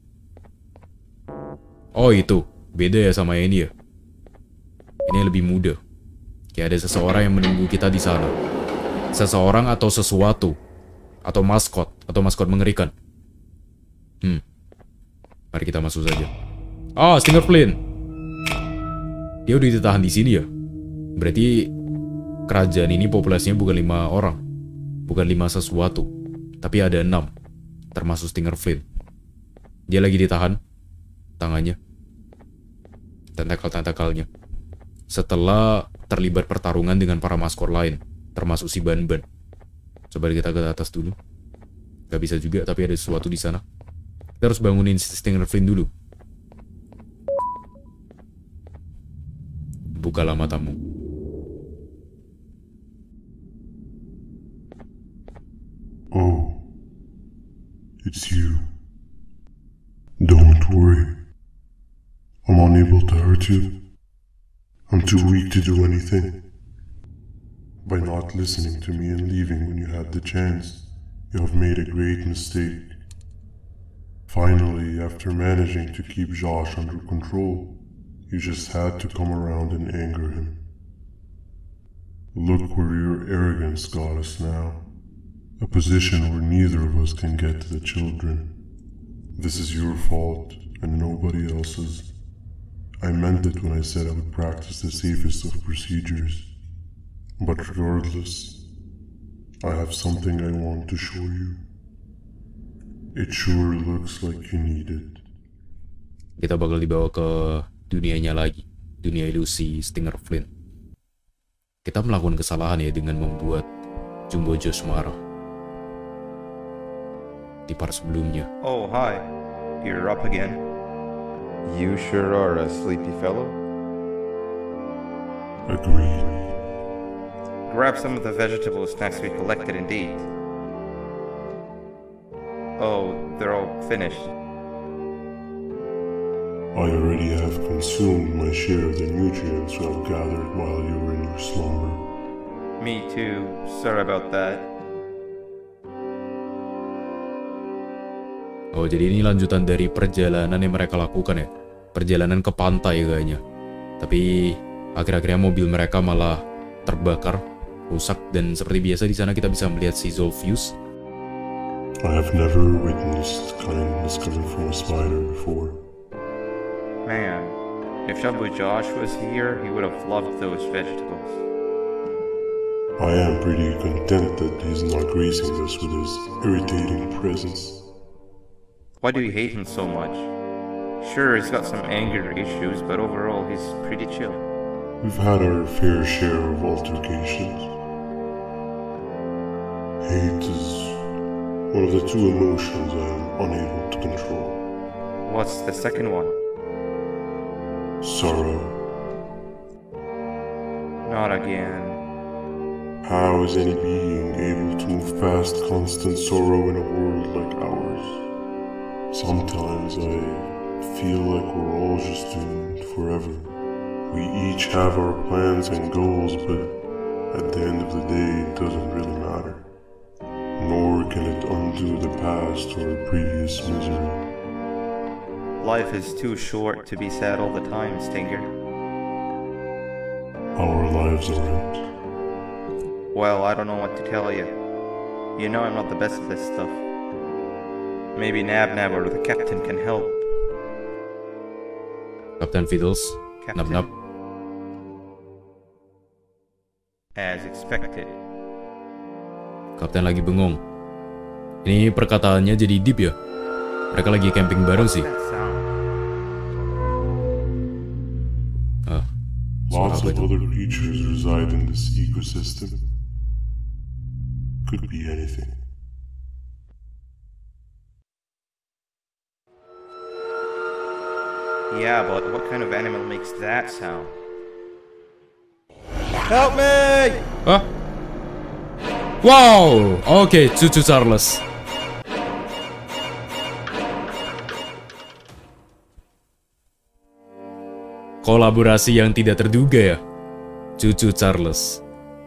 Oh itu, beda ya sama yang ini ya. Ini lebih muda. Kayak ada seseorang yang menunggu kita di sana. Seseorang atau sesuatu. Atau maskot. Atau maskot mengerikan. Hmm. Mari kita masuk saja. Ah, Stinger Flynn. Dia udah ditahan di sini ya. Berarti kerajaan ini populasinya bukan lima orang. Bukan lima sesuatu. Tapi ada enam. Termasuk Stinger Flynn. Dia lagi ditahan. Tangannya. Tentakel-tentakelnya. Setelah terlibat pertarungan dengan para maskot lain. Termasuk si Ban-Ban. Coba kita ke atas dulu. Gak bisa juga, tapi ada sesuatu di sana. Kita harus bangunin si Stinger Flynn dulu. Bukalah matamu. Oh, it's you. Don't worry. I'm unable to hurt you. I'm too weak to do anything. By not listening to me and leaving when you had the chance, you have made a great mistake. Finally, after managing to keep Josh under control, you just had to come around and anger him. Look where your arrogance got us now. A position where neither of us can get to the children. This is your fault and nobody else's. I meant it when I said I would practice the safest of procedures. But regardless, I have something I want to show you. It sure looks like you need it. Kita bakal dibawa ke dunianya lagi. Dunia ilusi Stinger Flynn. Kita melakukan kesalahan ya dengan membuat Jumbo Josh marah. Di part sebelumnya. Oh, hi. You're up again. You sure are a sleepy fellow. Agreed. Grab some of the vegetable snacks we collected indeed. Oh, they're all finished. I already have consumed my share of the nutrients I've gathered while you were in your slumber. Me too. Sorry about that. Oh, jadi ini lanjutan dari perjalanan yang mereka lakukan ya. Perjalanan ke pantai kayaknya. Tapi akhir-akhirnya mobil mereka malah terbakar, rusak, dan seperti biasa di sana kita bisa melihat si Zolfius. I have never witnessed kindness coming from a spider before. Man, if Jumbo Josh was here, he would have loved those vegetables. I am pretty content that he's not gracing us with his irritating presence. Why do you hate him so much? Sure, he's got some anger issues, but overall he's pretty chill. We've had our fair share of altercations. Hate is one of the two emotions I am unable to control. What's the second one? Sorrow. Not again. How is any being able to move past constant sorrow in a world like ours? Sometimes I feel like we're all just doomed forever. We each have our plans and goals, but at the end of the day, it doesn't really matter. Nor can it undo the past or previous misery. Life is too short to be sad all the time, Stinger. Our lives aren't. Well, I don't know what to tell you. You know I'm not the best at this stuff. Maybe Nab-Nab or the captain can help. Kapten Fiddles, Captain. nap-nap. As expected. Kapten lagi bengong. Ini perkataannya jadi deep ya. Mereka lagi camping bareng sih. That sound. Ah, Lots apa of itu? other creatures reside in this ecosystem. Could be anything. Yeah, but what kind of animal makes that sound? Help me! Hah? Wow, oke, cucu Charles. Kolaborasi yang tidak terduga ya, cucu Charles.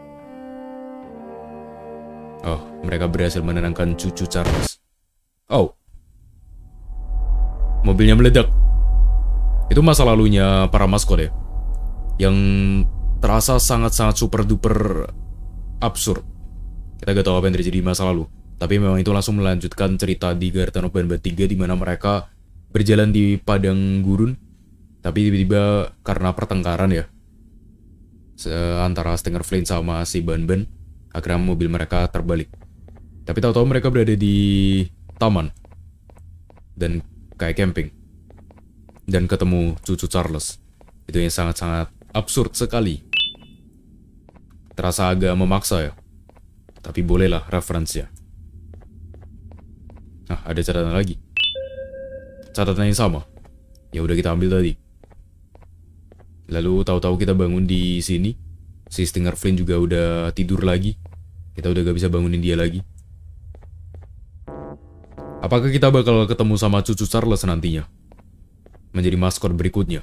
Oh, mereka berhasil menenangkan cucu Charles. Oh, mobilnya meledak. Itu masa lalunya para maskot ya, yang terasa sangat-sangat super duper absurd. Kita gak tahu apa yang terjadi di masa lalu, tapi memang itu langsung melanjutkan cerita di Garden of Banban tiga, di mana mereka berjalan di padang gurun, tapi tiba-tiba karena pertengkaran ya antara Stinger Flynn sama si Banban, akhirnya mobil mereka terbalik. Tapi tahu-tahu mereka berada di taman dan kayak camping dan ketemu cucu Charles. Itu yang sangat-sangat absurd sekali. Terasa agak memaksa ya, tapi bolehlah referensinya. Nah, ada catatan lagi. Catatan yang sama. Ya udah kita ambil tadi. Lalu tahu-tahu kita bangun di sini. Si Stinger Flynn juga udah tidur lagi. Kita udah gak bisa bangunin dia lagi. Apakah kita bakal ketemu sama cucu Charles nantinya? Menjadi maskot berikutnya.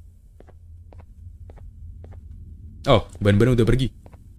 Oh, Banban udah pergi.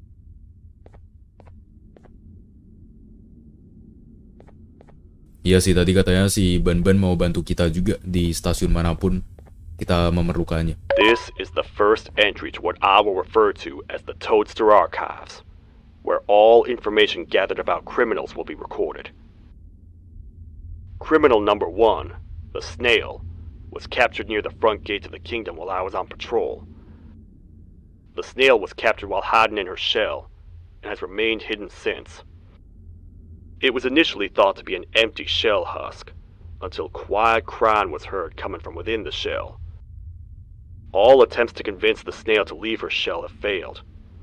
Iya sih, tadi katanya si Banban mau bantu kita juga di stasiun manapun kita memerlukannya. This is the first entry to what I will refer to as the Toadster Archives, where all information gathered about criminals will be recorded. Criminal number one, the snail, was captured near the front gates of the kingdom while I was on patrol. The snail was captured while hiding in her shell, and has remained hidden since. It was initially thought to be an empty shell husk, until quiet crying was heard coming from within the shell. All attempts to convince the snail to leave her shell have failed.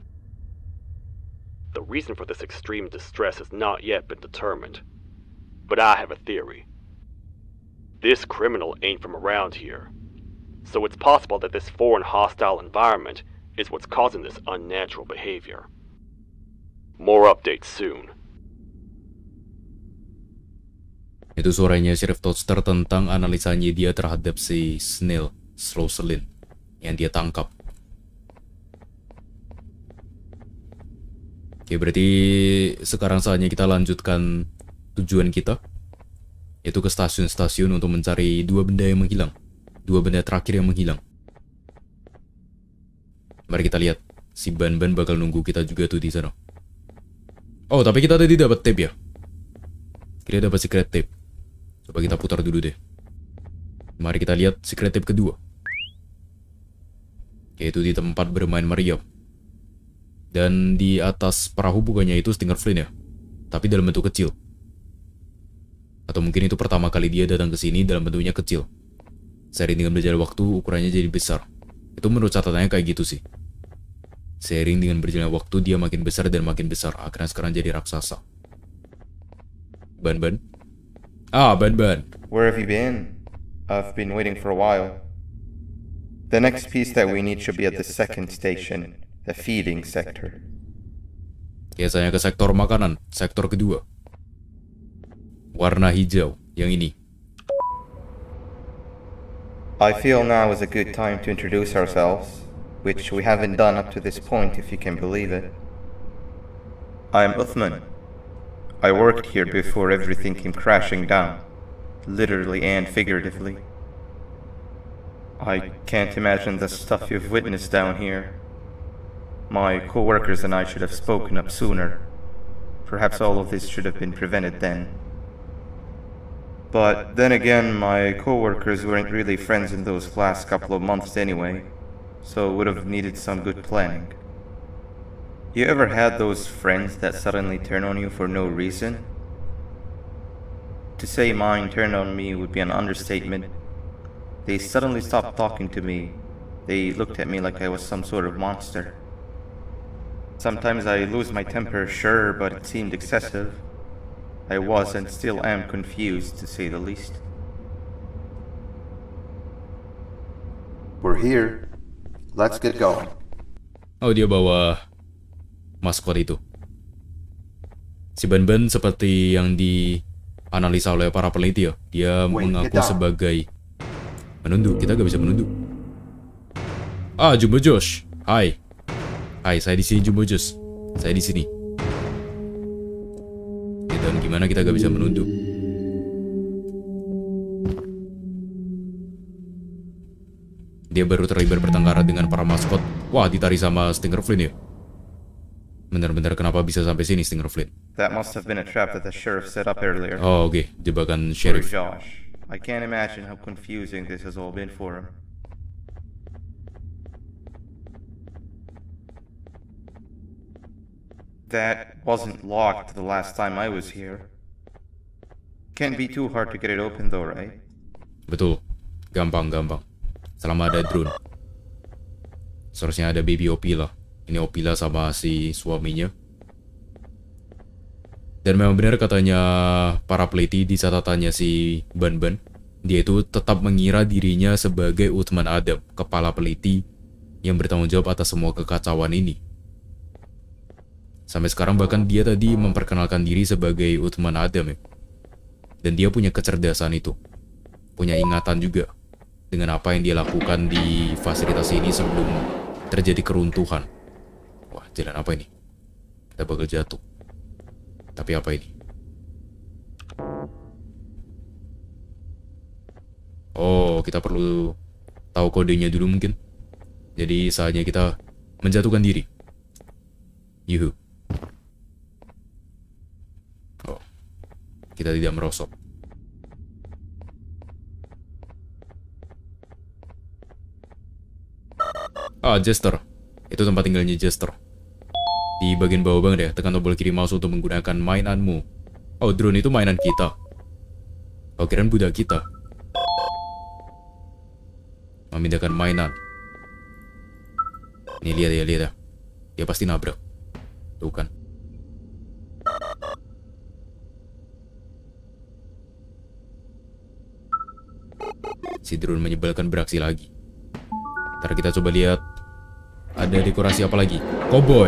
The reason for this extreme distress has not yet been determined, but I have a theory. This criminal ain't from around here, so it's possible that this foreign hostile environment is what's causing this unnatural behavior. More updates soon. Itu suaranya Sheriff Toadster tentang analisanya dia terhadap si Snail Slowselin yang dia tangkap. Oke, berarti sekarang saatnya kita lanjutkan tujuan kita, yaitu ke stasiun-stasiun untuk mencari dua benda yang menghilang. Dua benda terakhir yang menghilang. Mari kita lihat, si Banban bakal nunggu kita juga tuh di sana. Oh, tapi kita tadi dapat tape ya. Kita dapat secret tape. Coba kita putar dulu deh. Mari kita lihat secret tape kedua. Yaitu di tempat bermain Mario. Dan di atas perahu bukannya itu Stinger Flynn ya, tapi dalam bentuk kecil. Atau mungkin itu pertama kali dia datang ke sini dalam bentuknya kecil. Seiring dengan berjalan waktu, ukurannya jadi besar. Itu menurut catatannya kayak gitu sih. Seiring dengan berjalan waktu, dia makin besar dan makin besar. Akhirnya sekarang jadi raksasa. Banban? Ah, Banban. Where have you been? I've been waiting for a while. The next piece that we need should be at the second station, the feeding sector. Biasanya ke sektor makanan, sektor kedua. Warna hijau, yang ini. I feel now is a good time to introduce ourselves, which we haven't done up to this point, if you can believe it. I'm Uthman. I worked here before everything came crashing down, literally and figuratively. I can't imagine the stuff you've witnessed down here. My co-workers and I should have spoken up sooner. Perhaps all of this should have been prevented then. But then again, my co-workers weren't really friends in those last couple of months anyway, so would have needed some good planning. You ever had those friends that suddenly turn on you for no reason? To say mine turned on me would be an understatement. They suddenly stopped talking to me, They looked at me like I was some sort of monster. Sometimes I lose my temper, sure, but it seemed excessive. I was and still am confused, to say the least. We're here. Let's get going. Oh, dia bawa maskot itu. Si Ban-Ban seperti yang dianalisa oleh para peneliti ya. Dia mengaku sebagai menunduk. Kita gak bisa menunduk. Ah, Jumbo Josh. Hai. Hai, saya di sini Jumbo Josh. Saya di sini. Dan gimana kita gak bisa menunduk? Dia baru terlibat bertengkar dengan para maskot. Wah, ditarik sama Stinger Flynn ya. Bener-bener kenapa bisa sampai sini Stinger Flynn? That must have been a trap that the sheriff set up earlier. Oh, oke, okay. Jebakan Poor sheriff. Josh. I can't imagine how confusing this has all been for him. That wasn't locked the last time I was here. Can't be too hard to get it open though, right? Betul. Gampang-gampang. Selama ada drone. Seharusnya ada baby Opila. Ini Opila sama si suaminya. Dan memang benar katanya para peliti di catatannya si Ban-Ban. Dia itu tetap mengira dirinya sebagai Uthman Adam, kepala peliti yang bertanggung jawab atas semua kekacauan ini. Sampai sekarang bahkan dia tadi memperkenalkan diri sebagai Uthman Adam ya. Dan dia punya kecerdasan itu. Punya ingatan juga. Dengan apa yang dia lakukan di fasilitas ini sebelum terjadi keruntuhan. Wah, jalan apa ini? Kita bakal jatuh. Tapi apa ini? Oh, kita perlu tahu kodenya dulu mungkin. Jadi saatnya kita menjatuhkan diri. Yuhu. Oh, kita tidak merosot. Ah, Jester. Itu tempat tinggalnya Jester. Di bagian bawah banget ya. Tekan tombol kiri mouse untuk menggunakan mainanmu. Oh, drone itu mainan kita. Oh, kirain budak kita. Memindahkan mainan. Nih, lihat ya, lihat ya. Dia pasti nabrak. Tuh kan. Si drone menyebalkan beraksi lagi. Ntar kita coba lihat. Ada dekorasi apa lagi? Cowboy.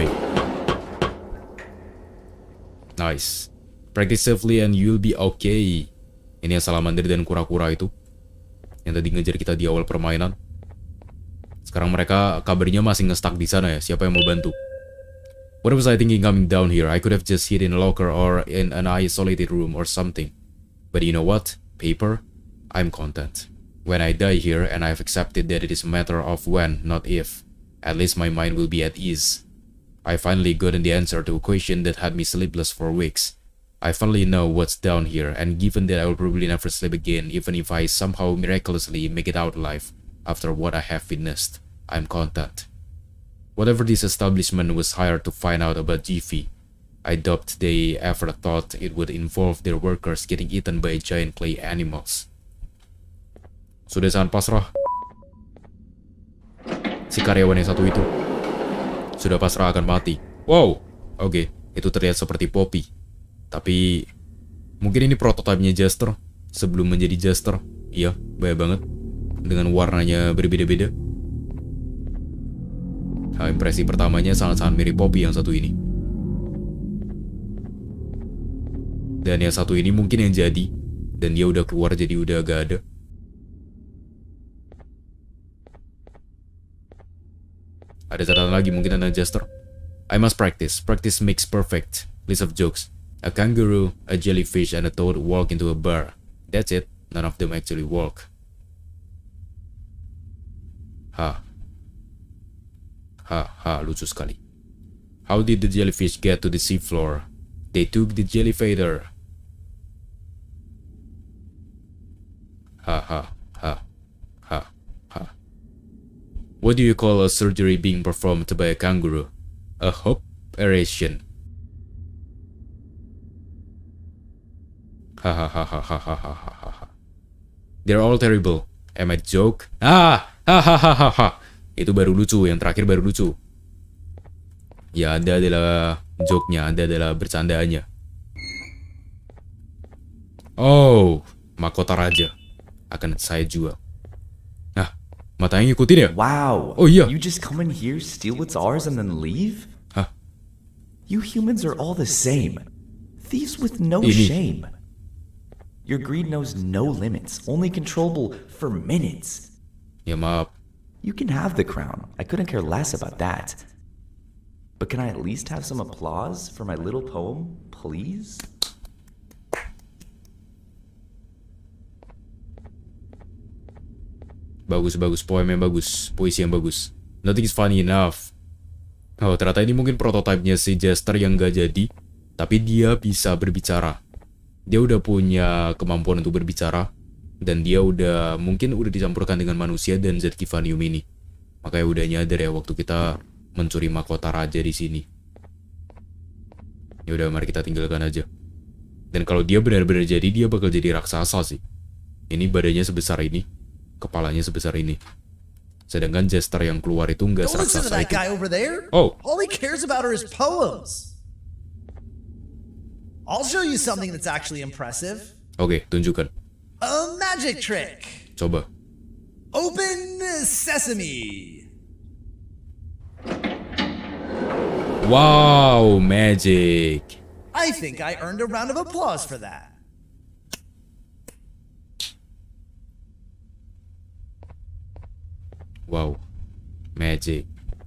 Nice. Practice safely and you'll be okay. Ini yang salamander dan kura-kura itu. Yang tadi ngejar kita di awal permainan. Sekarang mereka kabarnya masih nge-stuck di sana ya. Siapa yang mau bantu? What was I thinking coming down here? I could have just hid in a locker or in an isolated room or something. But you know what? Paper? I'm content. When I die here and I've accepted that it is a matter of when, not if, at least my mind will be at ease. I finally gotten the answer to a question that had me sleepless for weeks. I finally know what's down here, and given that I will probably never sleep again, even if I somehow miraculously make it out alive after what I have witnessed, I'm content. Whatever this establishment was hired to find out about G V, I doubt they ever thought it would involve their workers getting eaten by giant clay animals. Sudah saat pasrah. Si karyawan yang satu itu sudah pasrah akan mati. Wow, oke, okay. Itu terlihat seperti Poppy. Tapi mungkin ini prototipenya Jester sebelum menjadi Jester. Iya, banyak banget. Dengan warnanya berbeda-beda. Nah, impresi pertamanya sangat-sangat mirip Poppy yang satu ini. Dan yang satu ini mungkin yang jadi. Dan dia udah keluar jadi udah gak ada. Ada catatan lagi mungkin tentang Jester. I must practice. Practice makes perfect. List of jokes. A kangaroo, a jellyfish, and a toad walk into a bar. That's it. None of them actually walk. Ha. Ha, ha, lucu sekali. How did the jellyfish get to the seafloor? They took the jellyfader. Ha, ha, ha, ha, ha. What do you call a surgery being performed by a kangaroo? A operation. Ha ha ha ha ha ha ha ha ha. They're all terrible. Am I a joke? Ah! Ha ha ha ha ha. Itu baru lucu, yang terakhir baru lucu. Ya, Anda adalah joke-nya, Anda adalah bercandaannya. Oh, mahkota raja akan saya jual. Nah, matanya ngikutin ya? Wow. Oh iya. You just come in here, steal what's ours, and then leave? Hah? You humans are all the same. Thieves with no Ini. shame. Your greed knows no limits, only controllable for minutes. Ya maaf. You can have the crown. I couldn't care less about that. But can I at least have some applause for my little poem, please? Bagus, bagus. Poem yang bagus. Puisi yang bagus. Nothing is funny enough. Oh, ternyata ini mungkin prototipenya si Jester yang gak jadi. Tapi dia bisa berbicara. Dia udah punya kemampuan untuk berbicara. Dan dia udah, mungkin udah dicampurkan dengan manusia dan zat Kivanium ini. Makanya udah nyadar ya waktu kita mencuri mahkota raja di sini. Ya udah, mari kita tinggalkan aja. Dan kalau dia benar-benar jadi, dia bakal jadi raksasa sih. Ini badannya sebesar ini. Kepalanya sebesar ini. Sedangkan Jester yang keluar itu nggak Don't listen to seraksasa that itu. guy over there. Oh. All he cares about are his poems. I'll show you something that's actually impressive. Oke, tunjukkan. A magic trick. Coba. Open sesame. Wow, magic. I think I earned a round of applause for that. Wow, magic.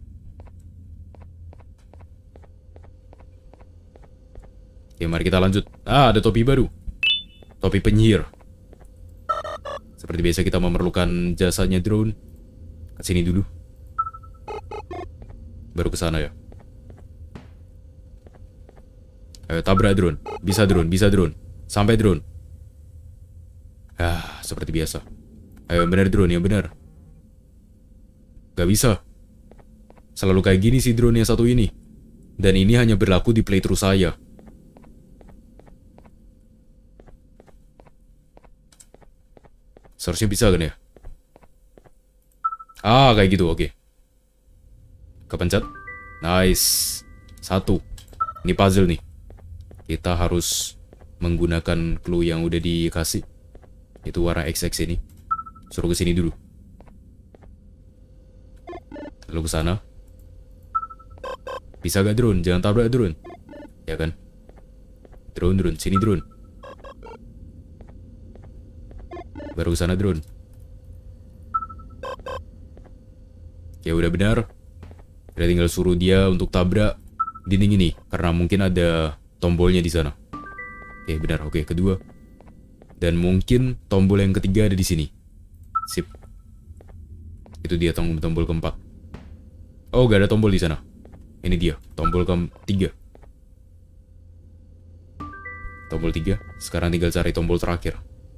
Oke, mari kita lanjut. Ah, ada topi baru. Topi penyihir. Seperti biasa kita memerlukan jasanya drone. Kesini dulu. Baru ke sana ya. Ayo tabrak drone. Bisa drone, bisa drone. Sampai drone. Ah, seperti biasa. Ayo benar drone, yang benar. Gak bisa. Selalu kayak gini sih drone yang satu ini. Dan ini hanya berlaku di playthrough saya. Seharusnya bisa kan ya? Ah, kayak gitu, oke. Kepencet. Nice. Satu. Ini puzzle nih. Kita harus menggunakan clue yang udah dikasih. Itu warna X X ini. Suruh ke sini dulu. Lalu ke sana. Bisa gak drone? Jangan tabrak drone. Ya kan? Drone, drone. Sini drone. Baru sana drone. Ya udah benar. Kita tinggal suruh dia untuk tabrak dinding ini karena mungkin ada tombolnya di sana. Oke, benar. Oke, kedua. Dan mungkin tombol yang ketiga ada di sini. Sip. Itu dia tombol tombol keempat. Oh, gak ada tombol di sana. Ini dia, tombol ketiga. Tombol tiga. Sekarang tinggal cari tombol terakhir.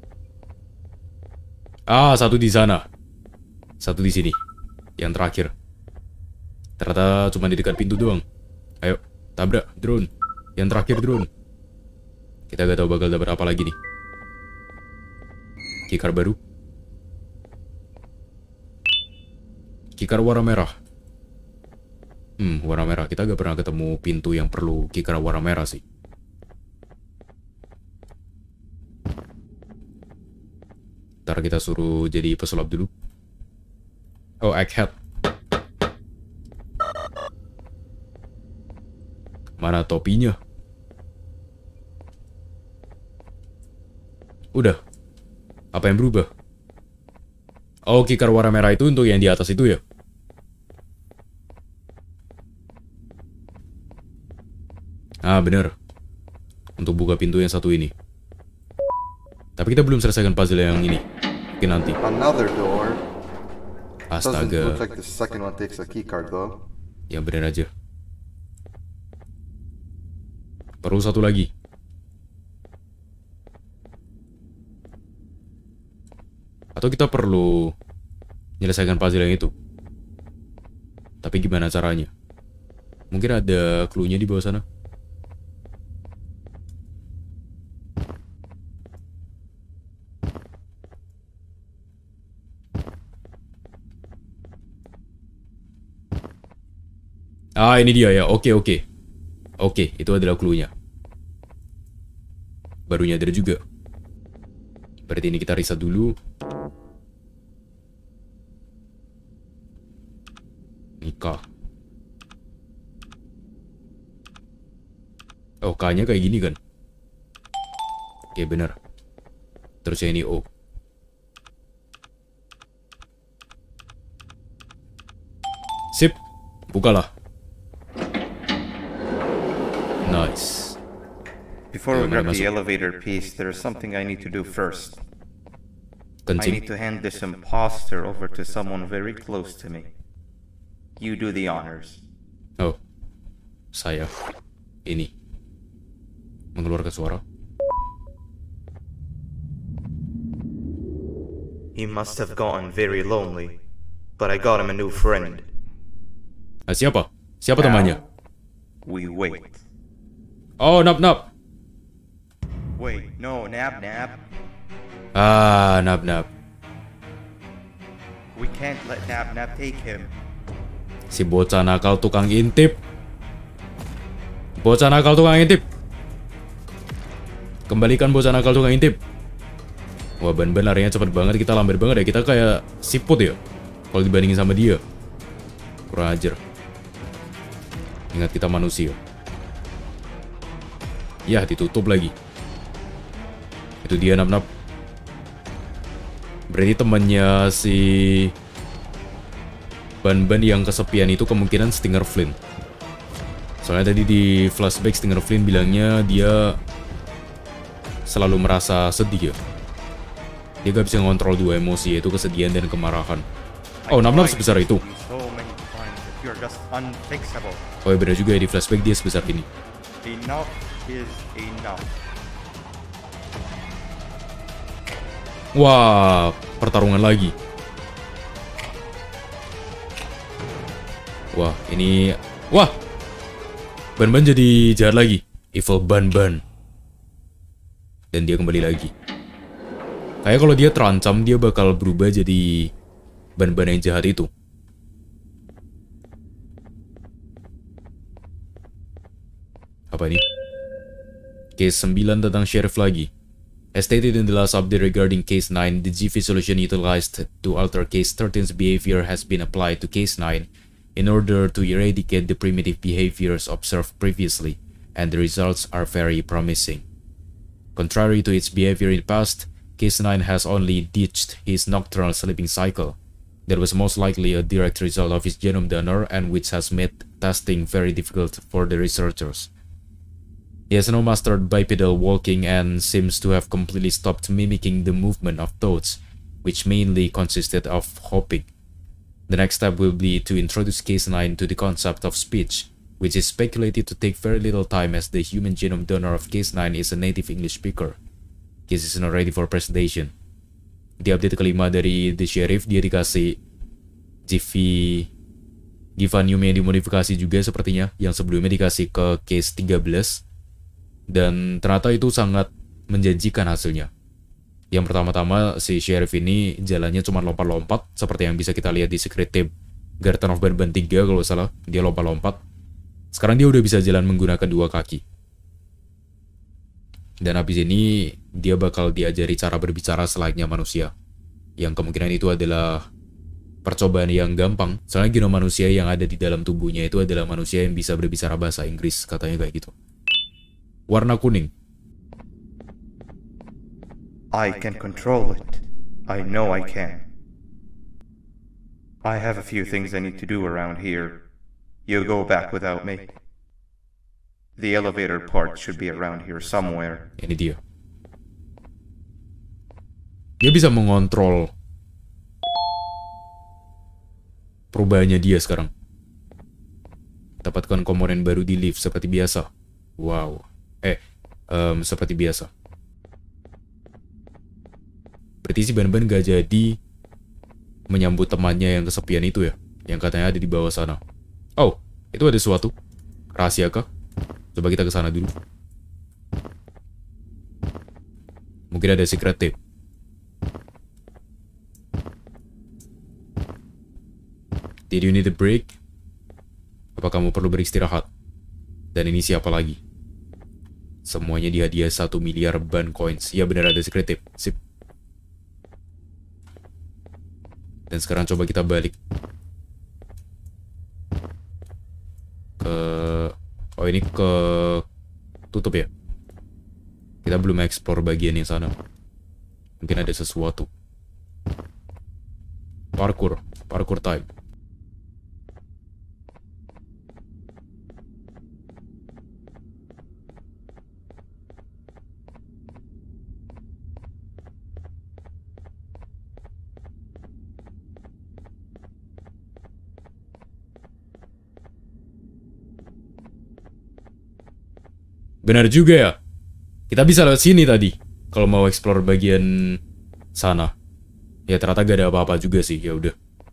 Ah, satu di sana. Satu di sini. Yang terakhir. Ternyata cuma di dekat pintu doang. Ayo, tabrak drone. Yang terakhir drone. Kita gak tahu bakal dapat apa lagi nih. Keycard baru. Keycard warna merah. Hmm, warna merah. Kita gak pernah ketemu pintu yang perlu keycard warna merah sih. Ntar kita suruh jadi pesulap dulu. Oh, egghead. Mana topinya? Udah. Apa yang berubah? Oh, keycard warna merah itu untuk yang di atas itu ya? Ah, bener. Untuk buka pintu yang satu ini. Tapi kita belum selesaikan puzzle yang ini. Mungkin nanti. Another door. Doesn't Astaga. look like the second one takes a key card though. Yang bener aja. Perlu satu lagi. Atau kita perlu menyelesaikan puzzle yang itu. Tapi gimana caranya? Mungkin ada clue-nya di bawah sana. Ah, ini dia ya. Oke, oke. Oke, itu adalah clue-nya. Baru nyadar juga. Berarti ini kita riset dulu. Nikah. Oh, K-nya kayak gini kan? Oke, bener. Terus yang ini O. Sip. Bukalah. Nice. Before we Ayo, grab mari the masuk. elevator piece, there's something I need to do first. I Kencing. need to hand this imposter over to someone very close to me. You do the honors. Oh. Saya. Ini. Mengeluarkan suara. He must have gotten very lonely, but I got him a new friend. Ah, siapa? Siapa temannya? We wait. Oh, Nap Nap. Wait, no, Nab Nab. Ah, Nap Nap. We can't let Nab Nab take him. Si bocah nakal tukang intip. Bocah nakal tukang intip. Kembalikan bocah nakal tukang intip. Wah, Ban-Ban larinya cepet banget. Kita lambat banget ya. Kita kayak siput ya kalau dibandingin sama dia. Kurang ajar. Ingat kita manusia. Ya, ditutup lagi. Itu dia, Nap Nap. Berarti temannya si Ban-Ban yang kesepian itu kemungkinan Stinger Flynn. Soalnya tadi di flashback Stinger Flynn bilangnya dia selalu merasa sedih ya. Dia gak bisa ngontrol dua emosi, yaitu kesedihan dan kemarahan. Oh, Nap Nap sebesar itu. So many times that you're just unfixable. Oh ya, beda juga ya, di flashback dia sebesar ini. Enough is enough. Wah, pertarungan lagi. Wah, ini... Wah! Ban-Ban jadi jahat lagi. Evil Ban-Ban. Dan dia kembali lagi. Kayak kalau dia terancam, dia bakal berubah jadi Ban-Ban yang jahat itu. Apa ini? Case sembilan tentang Sheriff lagi. As stated in the last update regarding Case nine, the G V solution utilized to alter Case thirteen's behavior has been applied to Case nine in order to eradicate the primitive behaviors observed previously, and the results are very promising. Contrary to its behavior in the past, Case nine has only ditched his nocturnal sleeping cycle. That was most likely a direct result of his genome donor, and which has made testing very difficult for the researchers. He has now mastered bipedal walking and seems to have completely stopped mimicking the movement of toads, which mainly consisted of hopping. The next step will be to introduce Case nine to the concept of speech, which is speculated to take very little time as the human genome donor of Case nine is a native English speaker. Case is not ready for presentation. Di update kelima dari The Sheriff, dia dikasih G V Givanium yang dimodifikasi juga sepertinya, yang sebelumnya dikasih ke Case tiga belas. Dan ternyata itu sangat menjanjikan hasilnya. Yang pertama-tama, si Sheriff ini jalannya cuma lompat-lompat, seperti yang bisa kita lihat di Secret Tape Garden of Ban-Ban tiga kalau salah, dia lompat-lompat. Sekarang dia udah bisa jalan menggunakan dua kaki. Dan habis ini, dia bakal diajari cara berbicara selayaknya manusia. Yang kemungkinan itu adalah percobaan yang gampang. Soalnya genom manusia yang ada di dalam tubuhnya itu adalah manusia yang bisa berbicara bahasa Inggris, katanya kayak gitu. Warna kuning. I can control it. I know I can. I have a few things I need to do around here. You go back without me. The elevator part should be around here somewhere. Ini dia. Dia bisa mengontrol perubahannya dia sekarang. Dapatkan komponen baru di lift seperti biasa. Wow. Eh, um, seperti biasa. Berarti si Ban-Ban gak jadi menyambut temannya yang kesepian itu ya, yang katanya ada di bawah sana. Oh, itu ada sesuatu. Rahasia kah? Coba kita ke sana dulu. Mungkin ada secret tape. Did you need a break? Apa kamu perlu beristirahat? Dan ini siapa lagi? Semuanya dihadiah satu miliar ban coins. Iya benar, ada secret tip. Sip. Dan sekarang coba kita balik ke... Oh ini ke... tutup ya? Kita belum explore bagian yang sana. Mungkin ada sesuatu. Parkour. Parkour time. Benar juga ya. Kita bisa lewat sini tadi kalau mau explore bagian sana. Ya ternyata gak ada apa-apa juga sih. Ya udah.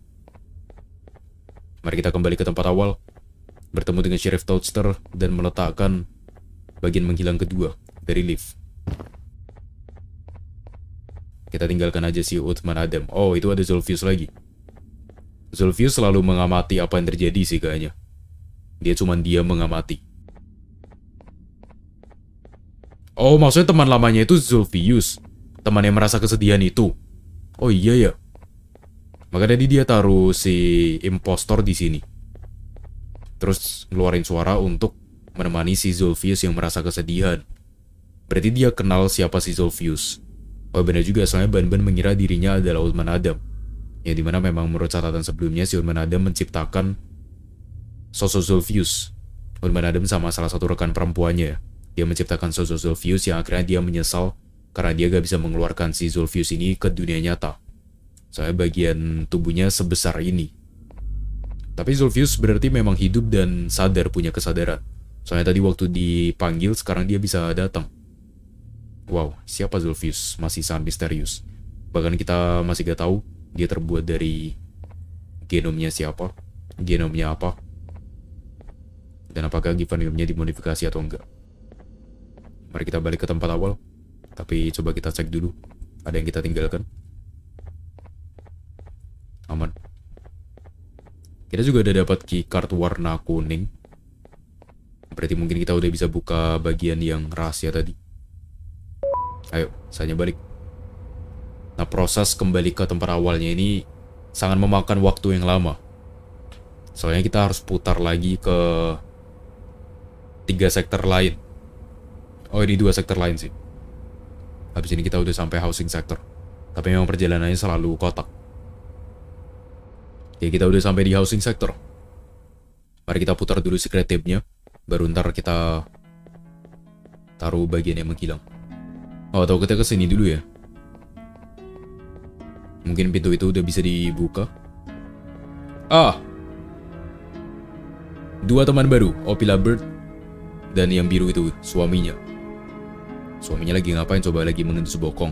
Mari kita kembali ke tempat awal. Bertemu dengan Sheriff Toadster dan meletakkan bagian menghilang kedua dari lift. Kita tinggalkan aja si Uthman Adam. Oh, itu ada Zulfius lagi. Zulfius selalu mengamati apa yang terjadi sih kayaknya. Dia cuma diam mengamati. Oh, maksudnya teman lamanya itu Zulfius. Teman yang merasa kesedihan itu. Oh iya ya. Maka tadi dia taruh si impostor di sini. Terus ngeluarin suara untuk menemani si Zulfius yang merasa kesedihan. Berarti dia kenal siapa si Zulfius. Oh benar juga, soalnya Ban-Ban mengira dirinya adalah Uthman Adam. Yang dimana memang menurut catatan sebelumnya si Uthman Adam menciptakan sosok Zulfius. Uthman Adam sama salah satu rekan perempuannya. Dia menciptakan sosok Zulfius yang akhirnya dia menyesal karena dia gak bisa mengeluarkan si Zulfius ini ke dunia nyata. Soalnya bagian tubuhnya sebesar ini. Tapi Zulfius berarti memang hidup dan sadar, punya kesadaran. Soalnya tadi waktu dipanggil, sekarang dia bisa datang. Wow, siapa Zulfius? Masih sangat misterius. Bahkan kita masih gak tahu dia terbuat dari genomnya siapa, genomnya apa, dan apakah Givaniumnya dimodifikasi atau enggak. Mari kita balik ke tempat awal. Tapi coba kita cek dulu. Ada yang kita tinggalkan? Aman. Kita juga udah dapat keycard warna kuning. Berarti mungkin kita udah bisa buka bagian yang rahasia tadi. Ayo, saya balik. Nah, proses kembali ke tempat awalnya ini sangat memakan waktu yang lama. Soalnya kita harus putar lagi ke tiga sektor lain. Oh, ini dua sektor lain sih. Habis ini kita udah sampai housing sector. Tapi memang perjalanannya selalu kotak. Oke, kita udah sampai di housing sector. Mari kita putar dulu secret tape-nya. Baru ntar kita taruh bagian yang menghilang. Oh, atau kita kesini dulu ya. Mungkin pintu itu udah bisa dibuka. Ah! Dua teman baru, Opila Bird dan yang biru itu, suaminya. Suaminya lagi ngapain, coba lagi mengendus bokong.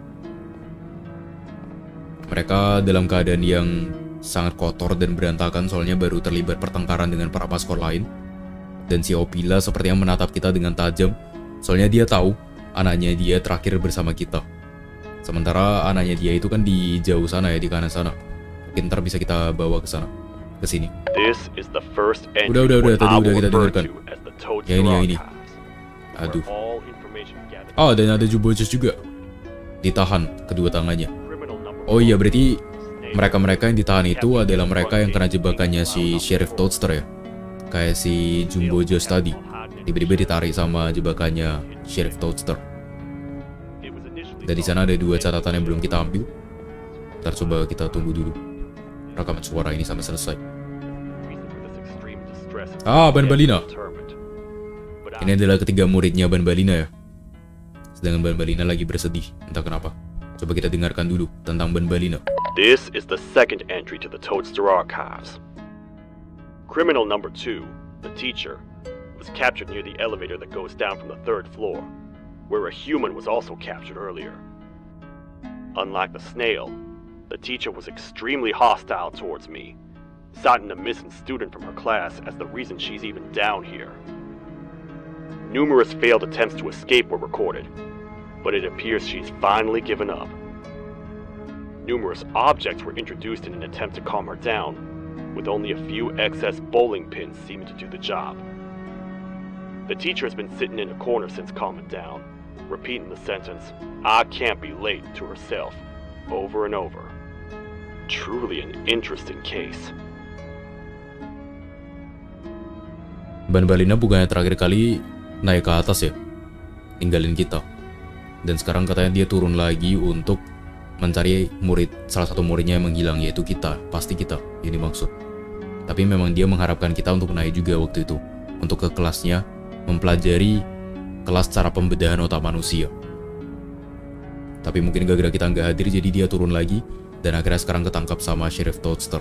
Mereka dalam keadaan yang sangat kotor dan berantakan soalnya baru terlibat pertengkaran dengan para paskor lain. Dan si Opila sepertinya menatap kita dengan tajam. Soalnya dia tahu anaknya dia terakhir bersama kita. Sementara anaknya dia itu kan di jauh sana ya, di kanan sana. Mungkin ntar bisa kita bawa ke sana, ke sini. Udah, udah, udah, tadi udah kita dengarkan. Ya ini, ya ini. Aduh. Oh, dan ada Jubojos juga. Ditahan kedua tangannya. Oh iya, berarti mereka-mereka yang ditahan itu adalah mereka yang kena jebakannya si Sheriff Toadster ya. Kayak si Jumbojos tadi. Tiba-tiba ditarik sama jebakannya Sheriff Toadster. Dan di sana ada dua catatan yang belum kita ambil. Ntar coba kita tunggu dulu rekaman suara ini sampai selesai. Ah, Banbalina. Ini adalah ketiga muridnya Banbalina ya. Sedangkan Banbalina lagi bersedih, entah kenapa. Coba kita dengarkan dulu tentang Banbalina. This is the second entry to the Toadster archives. Criminal number two, the teacher, was captured near the elevator that goes down from the third floor, where a human was also captured earlier. Unlike the snail, the teacher was extremely hostile towards me, citing a missing student from her class as the reason she's even down here. Numerous failed attempts to escape were recorded, but it appears she's finally given up. Numerous objects were introduced in an attempt to calm her down, with only a few excess bowling pins seeming to do the job. The teacher has been sitting in a corner since calming down, repeating the sentence, "I can't be late," to herself, over and over. Truly an interesting case. Ban Balina bukannya terakhir kali naik ke atas ya, tinggalin kita. Dan sekarang katanya dia turun lagi untuk mencari murid, salah satu muridnya yang menghilang, yaitu kita, pasti kita, ini maksud. Tapi memang dia mengharapkan kita untuk naik juga waktu itu, untuk ke kelasnya, mempelajari kelas cara pembedahan otak manusia. Tapi mungkin gara-gara kita nggak hadir, jadi dia turun lagi, dan akhirnya sekarang ketangkap sama Sheriff Toadster.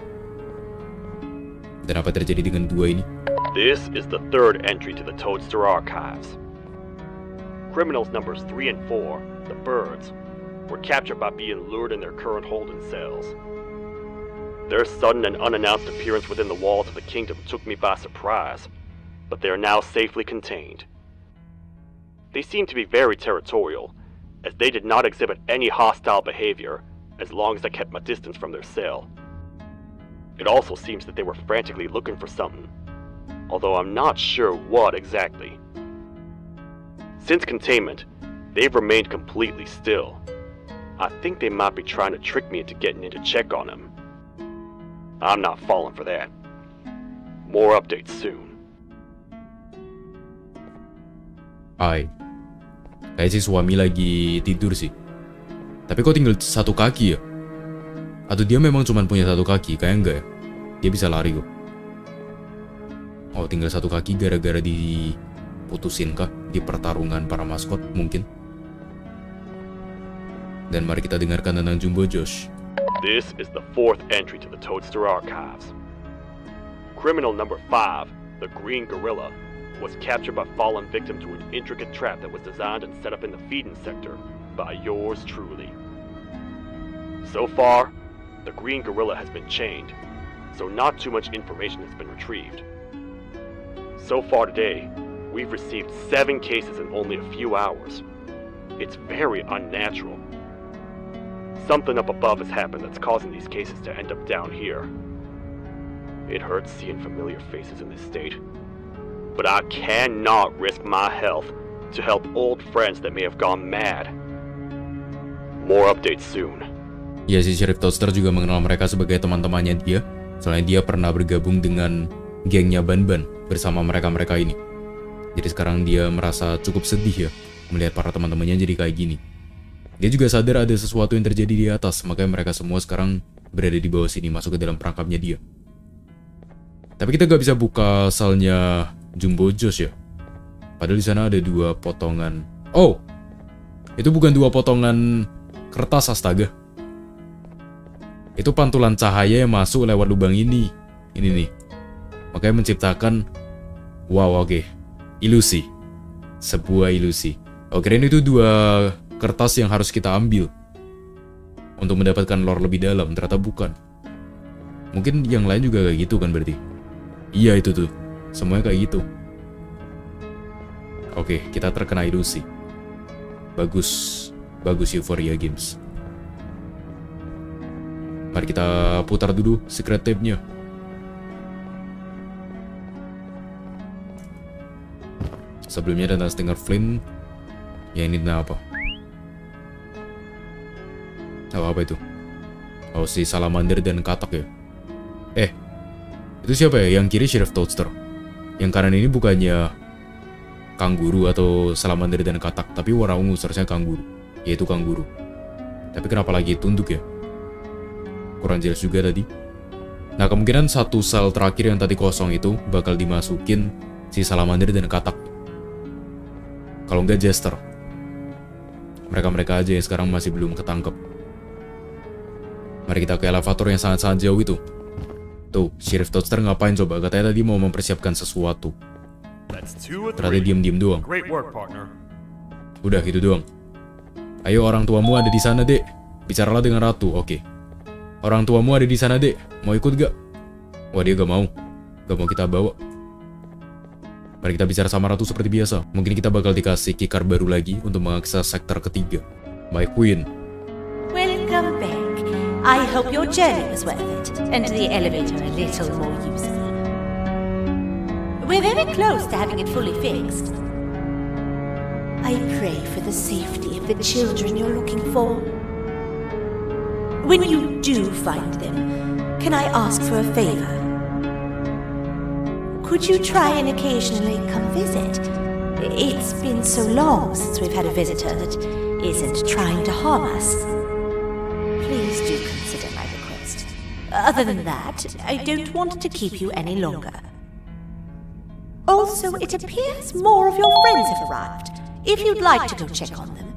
Dan apa terjadi dengan dua ini? This is the third entry to the Toadster archives. Criminals numbers three and four, the Birds, were captured by being lured in their current holding cells. Their sudden and unannounced appearance within the walls of the kingdom took me by surprise, but they are now safely contained. They seem to be very territorial, as they did not exhibit any hostile behavior as long as I kept my distance from their cell. It also seems that they were frantically looking for something, although I'm not sure what exactly. Since containment, they've remained completely still. I think they might be trying to trick me into getting in to check on them. I'm not falling for that. More updates soon. Hai. Kayak si suami lagi tidur sih. Tapi kok tinggal satu kaki ya? Atau dia memang cuma punya satu kaki? Kayak enggak ya? Dia bisa lari kok. Oh, tinggal satu kaki gara-gara diputusin kah? Di pertarungan para maskot mungkin. Dan mari kita dengarkan tentang Jumbo Josh. This is the fourth entry to the Toadster archives. Criminal number five, the Green Gorilla, was captured by falling victim to an intricate trap that was designed and set up in the feeding sector by yours truly. So far, the Green Gorilla has been chained, so not too much information has been retrieved. So far today, we've received seven cases in only a few hours. It's very unnatural. Something up above has happened that's causing these cases to end up down here. It hurts seeing familiar faces in this state, but I cannot risk my health to help old friends that may have gone mad. More updates soon. Ya, si Sheriff Toadster juga mengenal mereka sebagai teman-temannya dia. Soalnya dia pernah bergabung dengan gengnya Ban-Ban bersama mereka-mereka ini. Jadi sekarang dia merasa cukup sedih ya melihat para teman-temannya jadi kayak gini. Dia juga sadar ada sesuatu yang terjadi di atas, makanya mereka semua sekarang berada di bawah sini, masuk ke dalam perangkapnya dia. Tapi kita gak bisa buka selnya Jumbo Josh ya. Padahal di sana ada dua potongan. Oh, itu bukan dua potongan kertas, astaga. Itu pantulan cahaya yang masuk lewat lubang ini. Ini nih. Makanya menciptakan, wow, oke, okay, ilusi. Sebuah ilusi. Oke, ini itu dua kertas yang harus kita ambil untuk mendapatkan lore lebih dalam. Ternyata bukan. Mungkin yang lain juga kayak gitu kan berarti. Iya itu tuh. Semuanya kayak gitu. Oke, kita terkena ilusi. Bagus. Bagus Euphoria Games. Mari kita putar dulu secret tape-nya. Sebelumnya tentang Stinger Flynn. Ya ini tentang apa? Oh, apa itu? Oh, si Salamander dan Katak ya? Eh, itu siapa ya? Yang kiri Sheriff Toadster. Yang kanan ini bukannya Kangguru atau Salamander dan Katak, tapi warna ungu, seharusnya Kangguru. Yaitu Kangguru. Tapi kenapa lagi tunduk ya? Kurang jelas juga tadi. Nah, kemungkinan satu sel terakhir yang tadi kosong itu bakal dimasukin si Salamander dan Katak. Kalau nggak Jester. Mereka-mereka aja yang sekarang masih belum ketangkep. Mari kita ke elevator yang sangat-sangat jauh itu. Tuh, Sheriff Toadster ngapain coba? Katanya tadi mau mempersiapkan sesuatu. Ternyata diem-diem doang. Udah gitu doang. Ayo, orang tuamu ada di sana, Dek. Bicaralah dengan Ratu. Oke. Orang tuamu ada di sana, Dek. Mau ikut gak? Wah, dia gak mau. Gak mau kita bawa. Mari kita bicara sama Ratu seperti biasa. Mungkin kita bakal dikasih keycard baru lagi untuk mengakses sektor ketiga. My Queen. Welcome back. I hope your journey was worth it, and the elevator a little more usable. We're very close to having it fully fixed. I pray for the safety of the children you're looking for. When you do find them, can I ask for a favor? Could you try and occasionally come visit? It's been so long since we've had a visitor that isn't trying to harm us. Please do consider my request. Other than that, I don't want to keep you any longer. Also, it appears more of your friends have arrived. If you'd like to go check on them.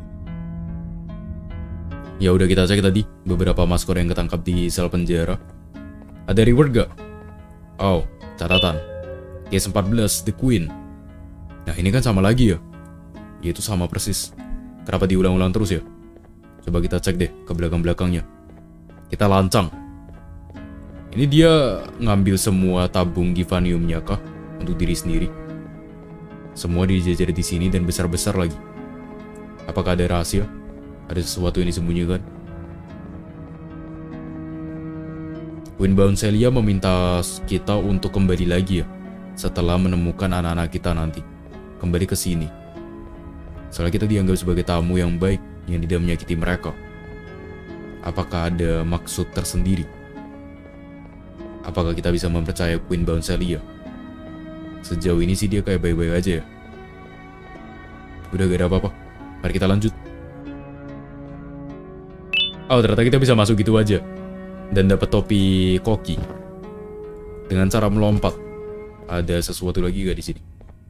Ya udah, kita cek tadi beberapa maskot yang ketangkap di sel penjara. Ada reward gak? Oh, catatan. Case empat belas, The Queen. Nah ini kan sama lagi ya. Yaitu sama persis. Kenapa diulang-ulang terus ya? Coba kita cek deh ke belakang-belakangnya. Kita lancang. Ini dia ngambil semua tabung givaniumnya kah? Untuk diri sendiri. Semua dijajar di sini dan besar-besar lagi. Apakah ada rahasia? Ada sesuatu yang disembunyikan? Queen Bouncelia meminta kita untuk kembali lagi ya. Setelah menemukan anak-anak kita nanti. Kembali ke sini. Soalnya kita dianggap sebagai tamu yang baik yang tidak menyakiti mereka. Apakah ada maksud tersendiri? Apakah kita bisa mempercayai Queen Bouncelia? Sejauh ini sih dia kayak baik-baik aja ya. Udah gak ada apa-apa. Mari kita lanjut. Oh, ternyata kita bisa masuk gitu aja. Dan dapat topi koki. Dengan cara melompat. Ada sesuatu lagi gak di sini?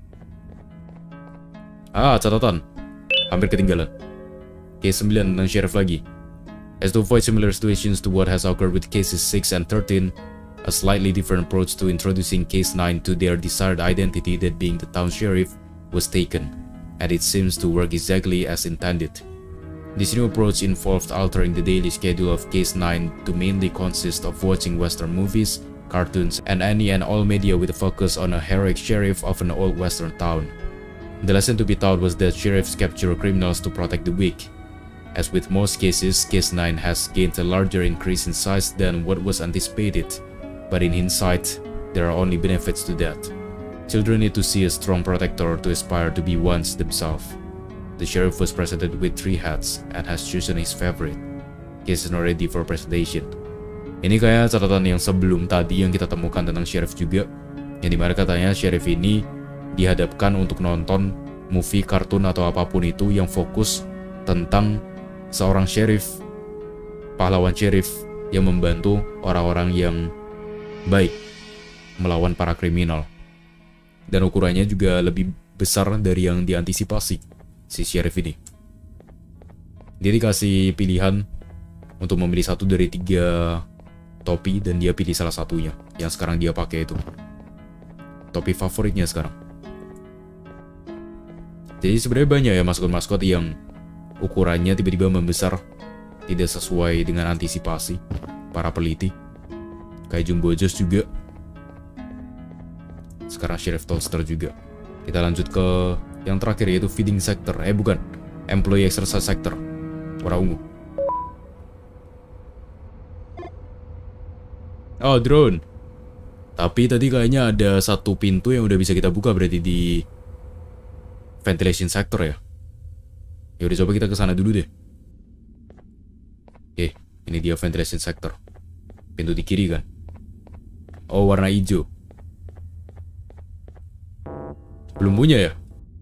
Ah, catatan. Hampir ketinggalan. Case sembilan tentang sheriff lagi. As to avoid similar situations to what has occurred with cases six and thirteen, a slightly different approach to introducing case nine to their desired identity, that being the town sheriff, was taken, and it seems to work exactly as intended. This new approach involved altering the daily schedule of case nine to mainly consist of watching Western movies, cartoons, and any and all media with a focus on a heroic sheriff of an old Western town. The lesson to be taught was that sheriffs capture criminals to protect the weak. As with most cases, case nine has gained a larger increase in size than what was anticipated, but in hindsight, there are only benefits to that. Children need to see a strong protector to aspire to be ones themselves. The sheriff was presented with three hats and has chosen his favorite. Case is not ready for presentation. Ini kayak catatan yang sebelum tadi yang kita temukan tentang sheriff juga, yang dimana katanya sheriff ini dihadapkan untuk nonton movie, kartun, atau apapun itu yang fokus tentang seorang sheriff, pahlawan sheriff yang membantu orang-orang yang baik melawan para kriminal. Dan ukurannya juga lebih besar dari yang diantisipasi si sheriff ini. Dia dikasih pilihan untuk memilih satu dari tiga topi dan dia pilih salah satunya yang sekarang dia pakai itu. Topi favoritnya sekarang. Jadi sebenarnya banyak ya maskot-maskot yang ukurannya tiba-tiba membesar tidak sesuai dengan antisipasi para peliti. Kayak Jumbo Josh juga. Sekarang Sheriff Toaster juga. Kita lanjut ke yang terakhir yaitu Feeding Sector. Eh bukan, Employee Exercise Sector. Warna ungu. Oh, drone. Tapi tadi kayaknya ada satu pintu yang udah bisa kita buka berarti di Ventilation Sector ya. Ya udah, coba kita ke sana dulu deh. Oke, ini dia Ventilation Sector. Pintu di kiri kan. Oh, warna hijau. Belum punya ya?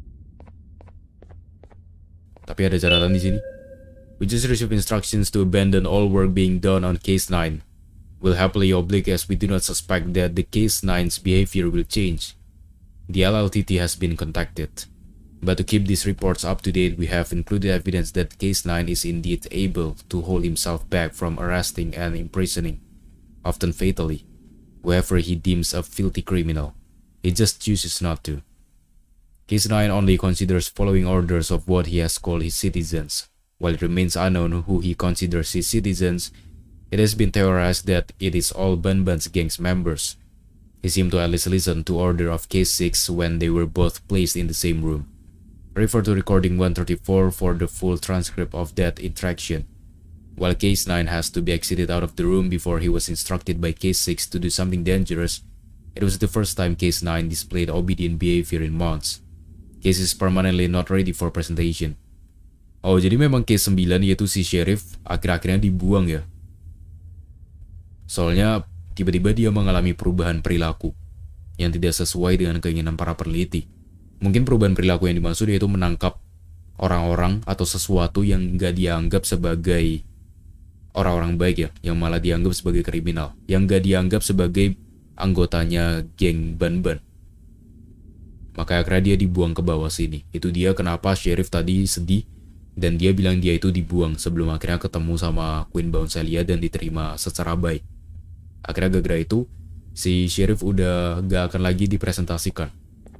Tapi ada catatan di sini. We just received instructions to abandon all work being done on case nine. We'll happily oblige as we do not suspect that the case nine's behavior will change. The L L T T has been contacted. But to keep these reports up to date, we have included evidence that case nine is indeed able to hold himself back from arresting and imprisoning, often fatally, whoever he deems a filthy criminal. He just chooses not to. Case nine only considers following orders of what he has called his citizens. While it remains unknown who he considers his citizens, it has been theorized that it is all Banban's gang's members. He seemed to at least listen to order of case six when they were both placed in the same room. Refer to recording one thirty-four for the full transcript of that interaction. While Case nine has to be exited out of the room before he was instructed by Case six to do something dangerous, it was the first time Case nine displayed obedient behavior in months. Case is permanently not ready for presentation. Oh, jadi memang Case sembilan yaitu si Sheriff akhir-akhirnya dibuang ya. Soalnya tiba-tiba dia mengalami perubahan perilaku yang tidak sesuai dengan keinginan para peneliti. Mungkin perubahan perilaku yang dimaksud yaitu menangkap orang-orang atau sesuatu yang gak dianggap sebagai orang-orang baik ya, yang malah dianggap sebagai kriminal, yang gak dianggap sebagai anggotanya geng Ban-Ban. Maka akhirnya dia dibuang ke bawah sini. Itu dia kenapa Sheriff tadi sedih dan dia bilang dia itu dibuang sebelum akhirnya ketemu sama Queen Bouncelia dan diterima secara baik. Akhirnya gara-gara itu si Sheriff udah gak akan lagi dipresentasikan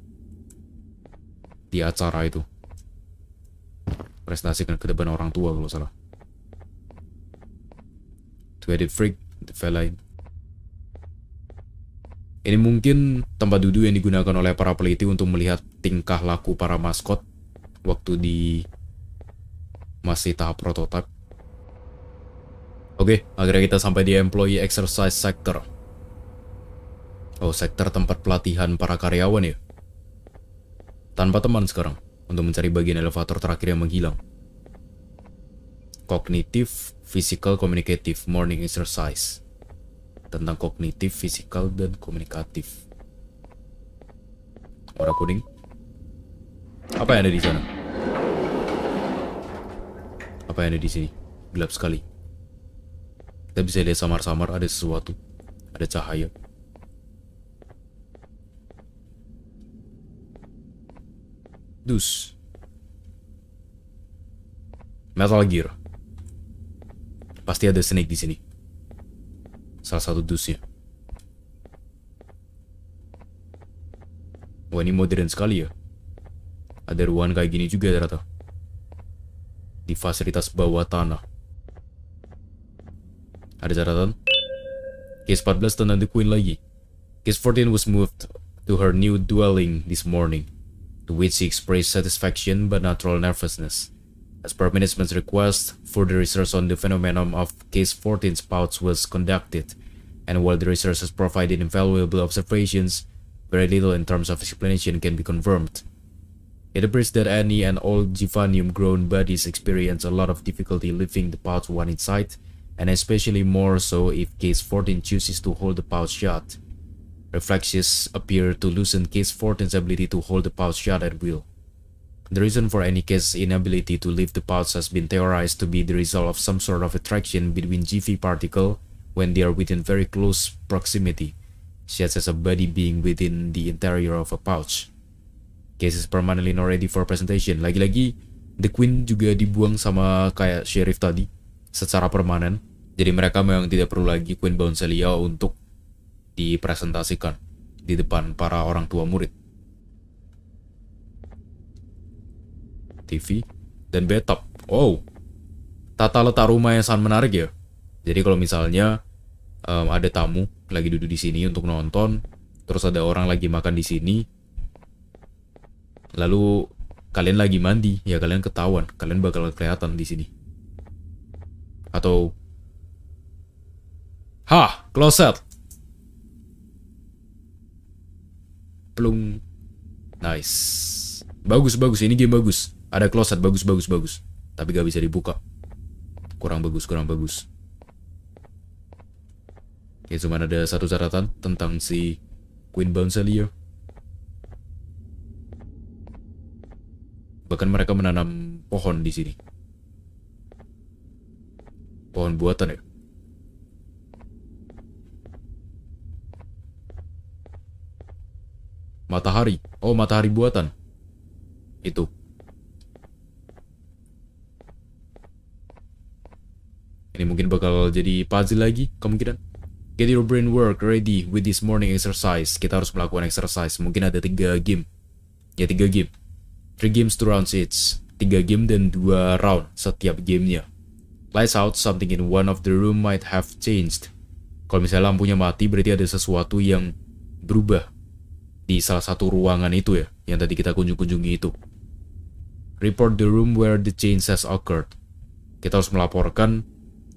di acara itu. Presentasikan ke depan orang tua kalau salah. Two-headed freak, the feline. Ini mungkin tempat duduk yang digunakan oleh para peneliti untuk melihat tingkah laku para maskot waktu di masih tahap prototype. Oke, akhirnya kita sampai di Employee Exercise Sector. Oh, sektor tempat pelatihan para karyawan ya. Tanpa teman sekarang, untuk mencari bagian elevator terakhir yang menghilang. Kognitif, physical, communicative, morning exercise. Tentang kognitif, fisikal, dan komunikatif. Warna kuning. Apa yang ada di sana? Apa yang ada di sini? Gelap sekali. Kita bisa lihat samar-samar ada sesuatu. Ada cahaya. Dus. Metal Gear. Pasti ada Snake di sini. Salah satu dusnya. Wah, ini modern sekali ya. Ada ruangan kayak gini juga ternyata. Di fasilitas bawah tanah. Ada catatan. Case empat belas tentang The Queen lagi. Case fourteen was moved to her new dwelling this morning, to which she expressed satisfaction but natural nervousness. As per management's request, further research on the phenomenon of Case fourteen's pouch was conducted, and while the research has provided invaluable observations, very little in terms of explanation can be confirmed. It appears that any and all Givanium-grown bodies experience a lot of difficulty lifting the pouch when inside, and especially more so if Case fourteen chooses to hold the pouch shut. Reflexes appear to loosen Case fourteen's ability to hold the pouch shut at will. The reason for any case's inability to lift the pouch has been theorized to be the result of some sort of attraction between G V particle when they are within very close proximity, such as a body being within the interior of a pouch. Case is permanently not ready for presentation. Lagi-lagi, The Queen juga dibuang sama kayak Sheriff tadi, secara permanen. Jadi mereka memang tidak perlu lagi Queen Bouncelia untuk dipresentasikan di depan para orang tua murid. T V dan bathtub. Oh, tata letak rumah yang sangat menarik ya. Jadi kalau misalnya um, ada tamu lagi duduk di sini untuk nonton, terus ada orang lagi makan di sini, lalu kalian lagi mandi, ya kalian ketahuan, kalian bakal kelihatan di sini. Atau, hah, closet. Plung. Nice. Bagus, bagus. Ini game bagus. Ada closet, bagus, bagus, bagus. Tapi gak bisa dibuka. Kurang bagus, kurang bagus. Ya, cuma ada satu catatan tentang si Queen Bouncelia. Bahkan mereka menanam pohon di sini. Pohon buatan ya. Matahari. Oh, matahari buatan. Itu. Ini mungkin bakal jadi puzzle lagi kemungkinan. Get your brain work ready with this morning exercise. Kita harus melakukan exercise. Mungkin ada tiga game. Ya, tiga game. Three games, two rounds each. Tiga game dan dua round setiap gamenya. Lights out, something in one of the room might have changed. Kalau misalnya lampunya mati, berarti ada sesuatu yang berubah di salah satu ruangan itu ya, yang tadi kita kunjung-kunjungi itu. Report the room where the change has occurred. Kita harus melaporkan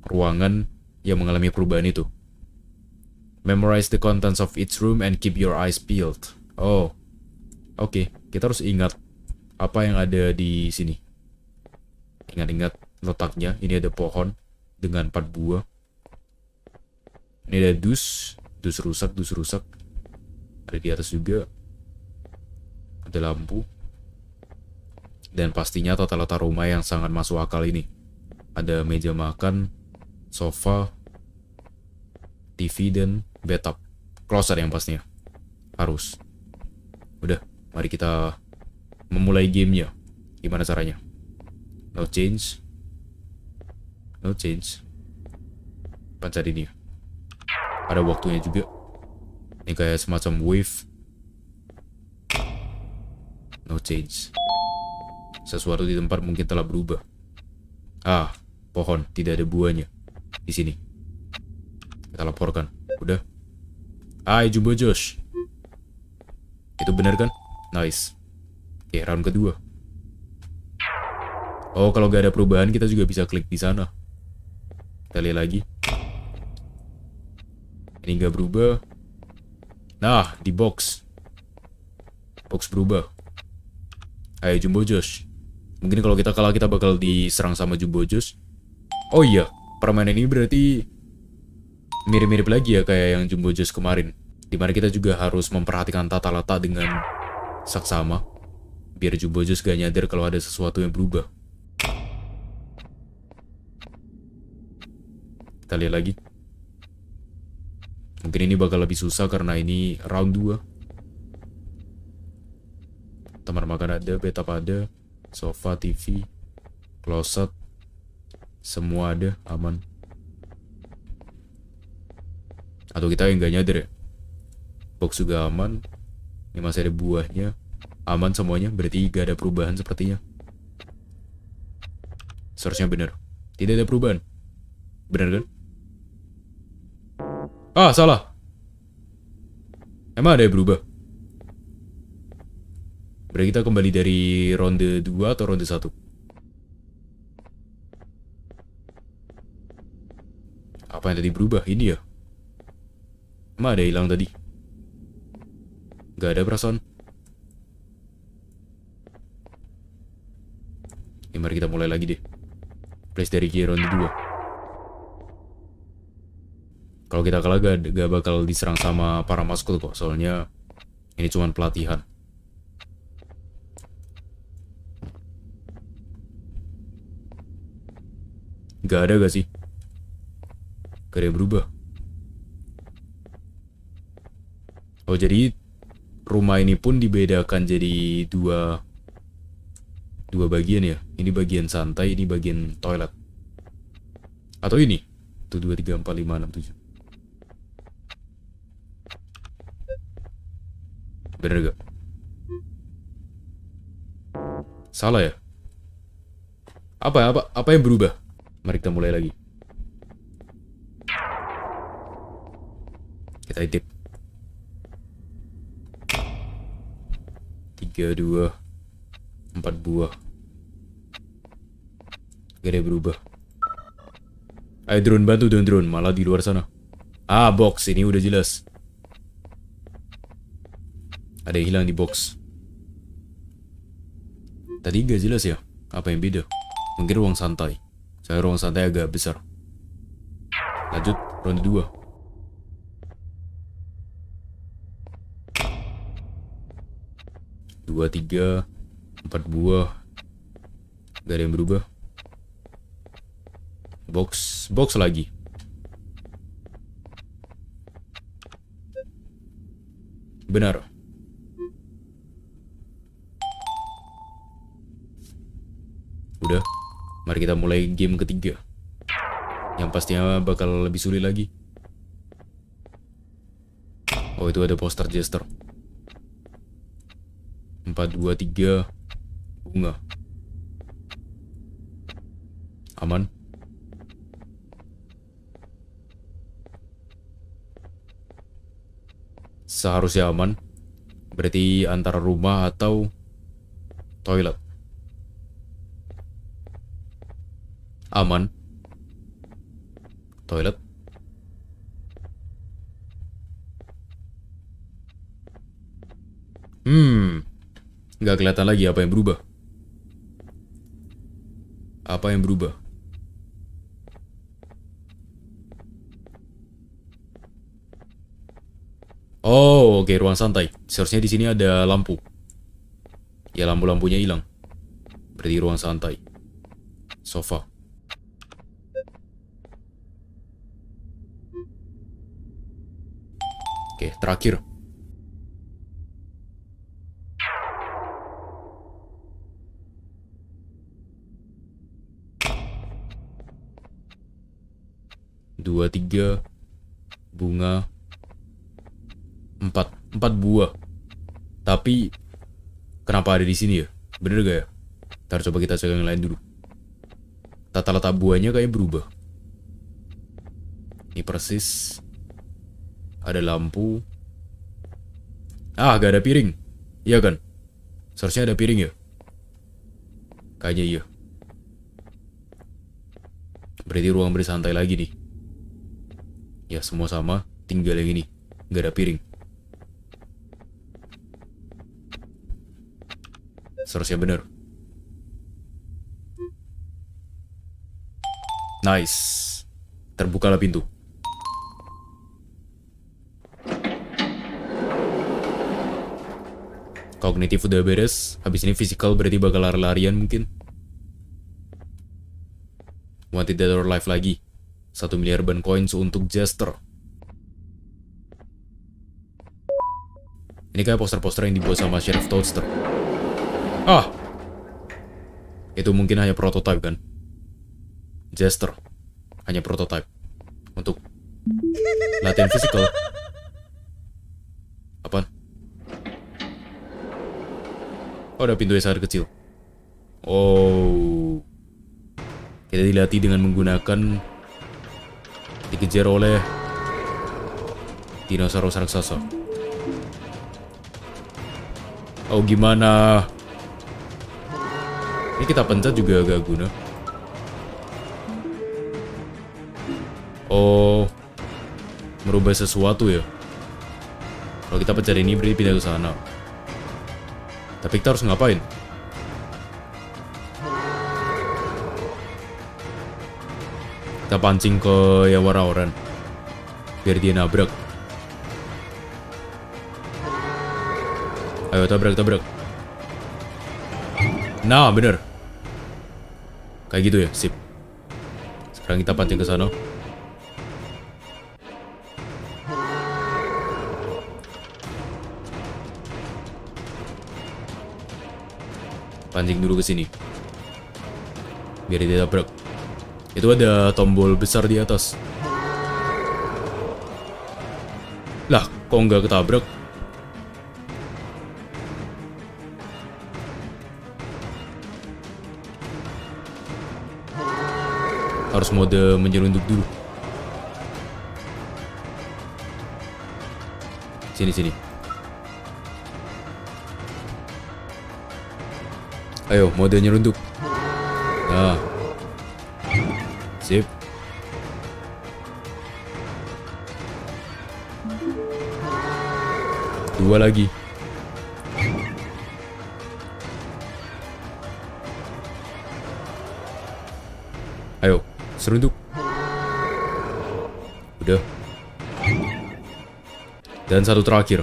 ruangan yang mengalami perubahan itu. Memorize the contents of each room and keep your eyes peeled. Oh, oke. Okay. Kita harus ingat apa yang ada di sini. Ingat-ingat letaknya. Ini ada pohon dengan empat buah. Ini ada dus. Dus rusak, dus rusak. Ada di atas juga. Ada lampu. Dan pastinya tata-tata rumah yang sangat masuk akal ini. Ada meja makan, sofa, T V, dan bathtub. Closet yang pastinya. Harus. Udah, mari kita memulai gamenya. Gimana caranya? No change. No change. Pencet ini. Ada waktunya juga. Ini kayak semacam wave. No change. Sesuatu di tempat mungkin telah berubah. Ah, pohon tidak ada buahnya di sini. Kita laporkan. Udah. Hai Jumbo Josh. Itu benar kan? Nice. Oke, round kedua. Oh, kalau gak ada perubahan kita juga bisa klik di sana. Kita lihat lagi. Ini gak berubah. Nah, di box. Box berubah. Hai Jumbo Josh. Mungkin kalau kita kalah kita bakal diserang sama Jumbo Josh. Oh iya, permainan ini berarti mirip-mirip lagi ya kayak yang Jumbo Josh kemarin. Dimana kita juga harus memperhatikan tata letak dengan saksama. Biar Jumbo Josh gak nyadar kalau ada sesuatu yang berubah. Kita lihat lagi. Mungkin ini bakal lebih susah karena ini round dua. Kamar makan ada, bathtub ada, sofa, T V, closet, semua ada, aman. Atau kita yang gak nyadar ya. Box juga aman. Ini masih ada buahnya. Aman semuanya, berarti gak ada perubahan sepertinya. Seharusnya benar. Tidak ada perubahan. Benar kan? Ah, salah. Emang ada yang berubah? Berarti kita kembali dari ronde dua atau ronde satu? Apa yang tadi berubah? Ini ya? Emang ada hilang tadi? Gak ada perasaan. Ini mari kita mulai lagi deh. Place dari ronde dua. Kalau kita kalah gak, gak bakal diserang sama para maskot kok. Soalnya ini cuma pelatihan. Gak ada gak sih? Gak ada yang berubah. Oh, jadi rumah ini pun dibedakan jadi dua Dua bagian ya. Ini bagian santai, ini bagian toilet. Atau ini satu, dua, tiga, empat, lima, enam, tujuh. Bener gak? Salah ya? Apa apa apa yang berubah? Mari kita mulai lagi. Kita intip. Tiga, dua, empat buah. Gak ada yang berubah. Ayo drone, bantu dong drone. Malah di luar sana. Ah, box. Ini udah jelas. Ada yang hilang di box. Tadi gak jelas ya? Apa yang beda? Mungkin ruang santai. Saya ruang santai agak besar. Lanjut, ronde dua. Dua, tiga, empat buah. Gak ada yang berubah. Box, box lagi. Benar. Udah. Mari kita mulai game ketiga. Yang pastinya bakal lebih sulit lagi. Oh, itu ada poster Jester. Empat, dua, tiga. Bunga. Aman. Seharusnya aman. Berarti antara rumah atau toilet. Aman. Toilet. Hmm, nggak kelihatan lagi apa yang berubah. Apa yang berubah? Oh, oke, ruang santai. Seharusnya di sini ada lampu. Ya, lampu-lampunya hilang. Berarti ruang santai. Sofa. Oke, terakhir. Dua, tiga. Bunga. Empat. Empat buah. Tapi kenapa ada di sini ya? Bener gak ya? Ntar coba kita cek yang lain dulu. Tata letak buahnya kayak berubah. Ini persis. Ada lampu. Ah, gak ada piring. Iya kan? Seharusnya ada piring ya? Kayaknya iya. Berarti ruang bersantai lagi nih. Ya, semua sama. Tinggal yang ini. Gak ada piring. Seharusnya bener. Nice. Terbukalah pintu. Kognitif udah beres. Habis ini physical berarti bakal lari-larian mungkin. Wanted dead or alive lagi. Satu miliar ban coins untuk Jester. Ini kayak poster-poster yang dibuat sama Sheriff Toadster. Ah, itu mungkin hanya prototype kan? Jester hanya prototype untuk latihan fisikal. Apaan? Oh, ada pintu yang sangat kecil. Oh, kita dilatih dengan menggunakan dikejar oleh dinosaurus raksasa. Oh, gimana? Ini kita pencet juga agak guna. Oh, merubah sesuatu ya. Kalau kita pencet ini berarti pindah ke sana. Tapi kita harus ngapain? Kita pancing ke yang warna oranye biar dia nabrak. Ayo tabrak tabrak. Nah, bener. Kayak gitu ya, sip. Sekarang kita pancing ke sana. Pancing dulu ke sini. Biar dia tabrak. Itu ada tombol besar di atas. Lah, kok nggak ketabrak? Harus mode menyerunduk dulu. Sini, sini. Ayo, mode nyerunduk. Nah. Sip. Dua lagi. Ayo, serunduk. Udah. Dan satu terakhir.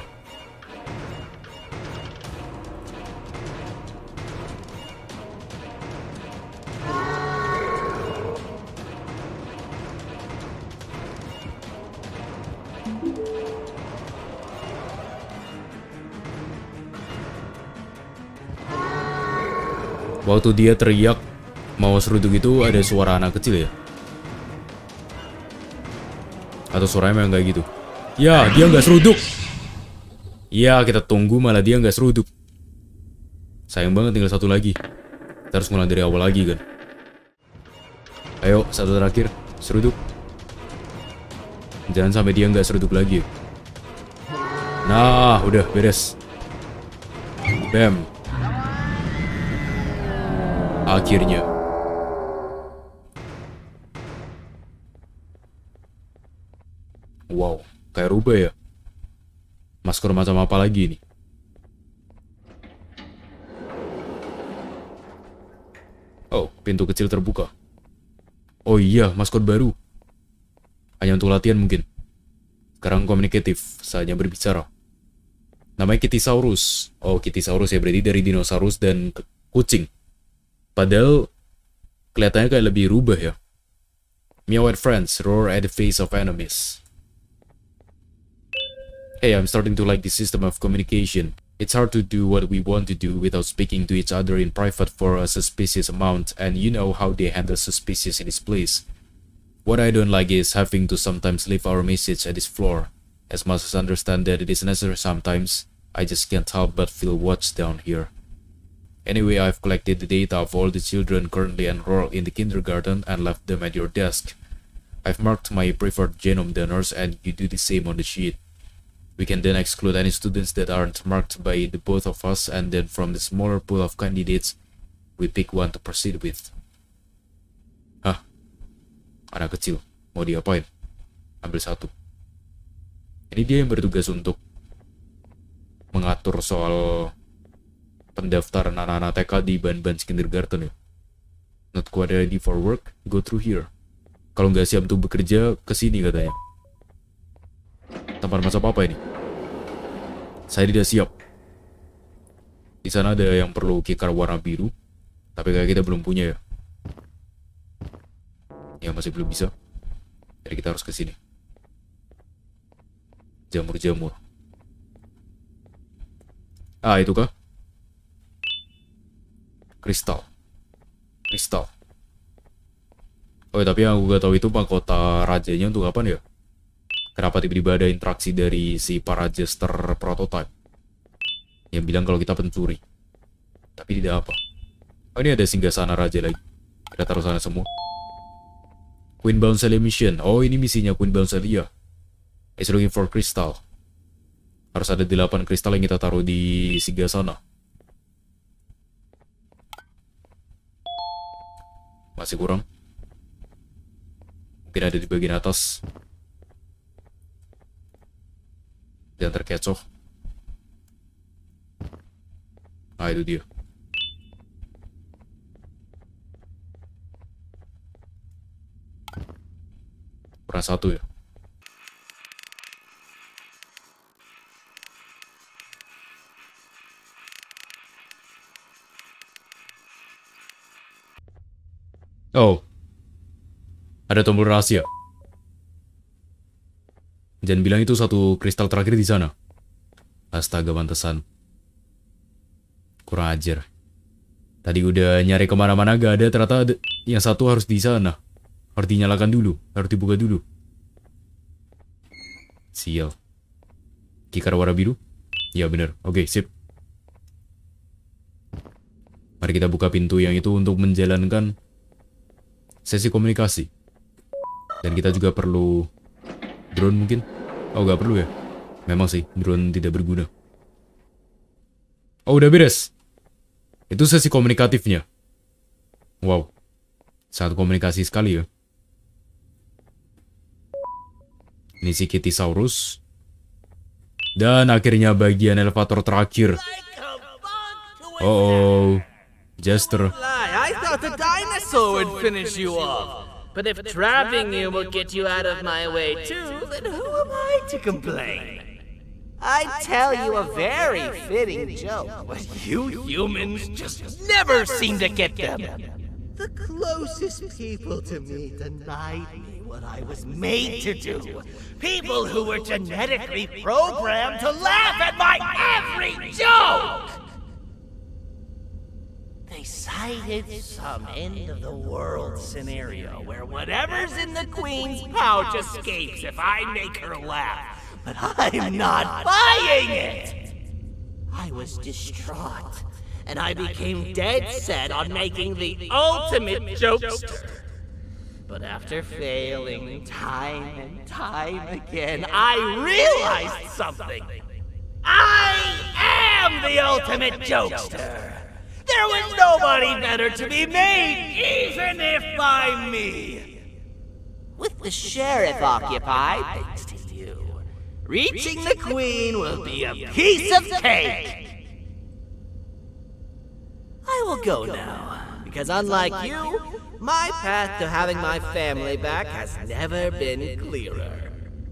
Waktu dia teriak mau seruduk itu ada suara anak kecil ya? Atau suaranya memang kayak gitu? Ya, dia nggak seruduk. Ya, kita tunggu malah dia nggak seruduk. Sayang banget tinggal satu lagi. Kita harus mulai dari awal lagi kan? Ayo, satu terakhir. Seruduk. Jangan sampai dia nggak seruduk lagi. Nah, udah beres. Bam. Akhirnya. Wow, kayak rubah ya. Maskot macam apa lagi nih? Oh, pintu kecil terbuka. Oh iya, maskot baru. Hanya untuk latihan mungkin. Sekarang komunikatif, saatnya berbicara. Namanya Kittysaurus. Oh, Kittysaurus ya, berarti dari dinosaurus dan kucing. Padahal kelihatannya kayak lebih rubah ya. Meow at friends, roar at the face of enemies. Hey, I'm starting to like this system of communication. It's hard to do what we want to do without speaking to each other in private for a suspicious amount, and you know how they handle suspicious in this place. What I don't like is having to sometimes leave our message at this floor. As much as I understand that it is necessary sometimes, I just can't help but feel watched down here. Anyway, I've collected the data of all the children currently enrolled in the kindergarten and left them at your desk. I've marked my preferred genome donors and you do the same on the sheet. We can then exclude any students that aren't marked by the both of us, and then from the smaller pool of candidates, we pick one to proceed with. Hah? Anak kecil, mau diapain? Ambil satu. Ini dia yang bertugas untuk mengatur soal pendaftaran anak-anak T K di Banban Kindergarten ya. Not quite ready for work, go through here. Kalau nggak siap untuk bekerja, kesini katanya. Tempat macam apa ini? Saya tidak siap. Di sana ada yang perlu keycard warna biru, tapi kayak kita belum punya ya. Ya masih belum bisa. Jadi kita harus ke sini. Jamur-jamur. Ah, itu kah? Kristal. Kristal. Oh, tapi yang aku gak tahu itu mahkota rajanya untuk apa nih ya? Kenapa tiba-tiba ada interaksi dari si para jester prototype yang bilang kalau kita pencuri. Tapi tidak apa. Oh, ini ada singgasana raja lagi. Kita taruh sana semua. Queen Bouncelia Mission. Oh, ini misinya Queen Bouncelia. Is looking for crystal. Harus ada delapan kristal yang kita taruh di singgasana. Masih kurang. Mungkin ada di bagian atas. Dan terkecoh. Ah, itu dia. Kurang satu ya. Oh. Ada tombol rahasia. Jangan bilang itu satu kristal terakhir di sana. Astaga, pantesan. Kurang ajar. Tadi udah nyari kemana-mana gak ada, ternyata ada. Yang satu harus di sana. Harus dinyalakan dulu, harus dibuka dulu. Sial. Keycard warna biru? Ya bener, oke sip. Mari kita buka pintu yang itu untuk menjalankan sesi komunikasi. Dan kita juga perlu drone mungkin? Oh, gak perlu ya? Memang sih, drone tidak berguna. Oh, udah beres. Itu sesi komunikatifnya. Wow. Sangat komunikasi sekali ya. Ini si Kittysaurus. Dan akhirnya bagian elevator terakhir. Oh, Jester. I thought the dinosaur would finish you off. But if trapping you will get you out of my way too, then who am I to complain? I'd tell you a very fitting joke, but you humans just never seem to get them. The closest people to me denied me what I was made to do. People who were genetically programmed to laugh at my every joke! They cited some end-of-the-world scenario where whatever's in the Queen's pouch escapes if I make her laugh. But I'm not buying it! I was distraught, and I became dead set on making the ultimate jokester. But after failing time and time again, I realized something. I am the ultimate jokester! There was nobody better to be made, even if by me. With the sheriff occupied, thanks to you, Reaching the queen will be a piece of cake. I will go now, because unlike you, my path to having my family back has never been clearer.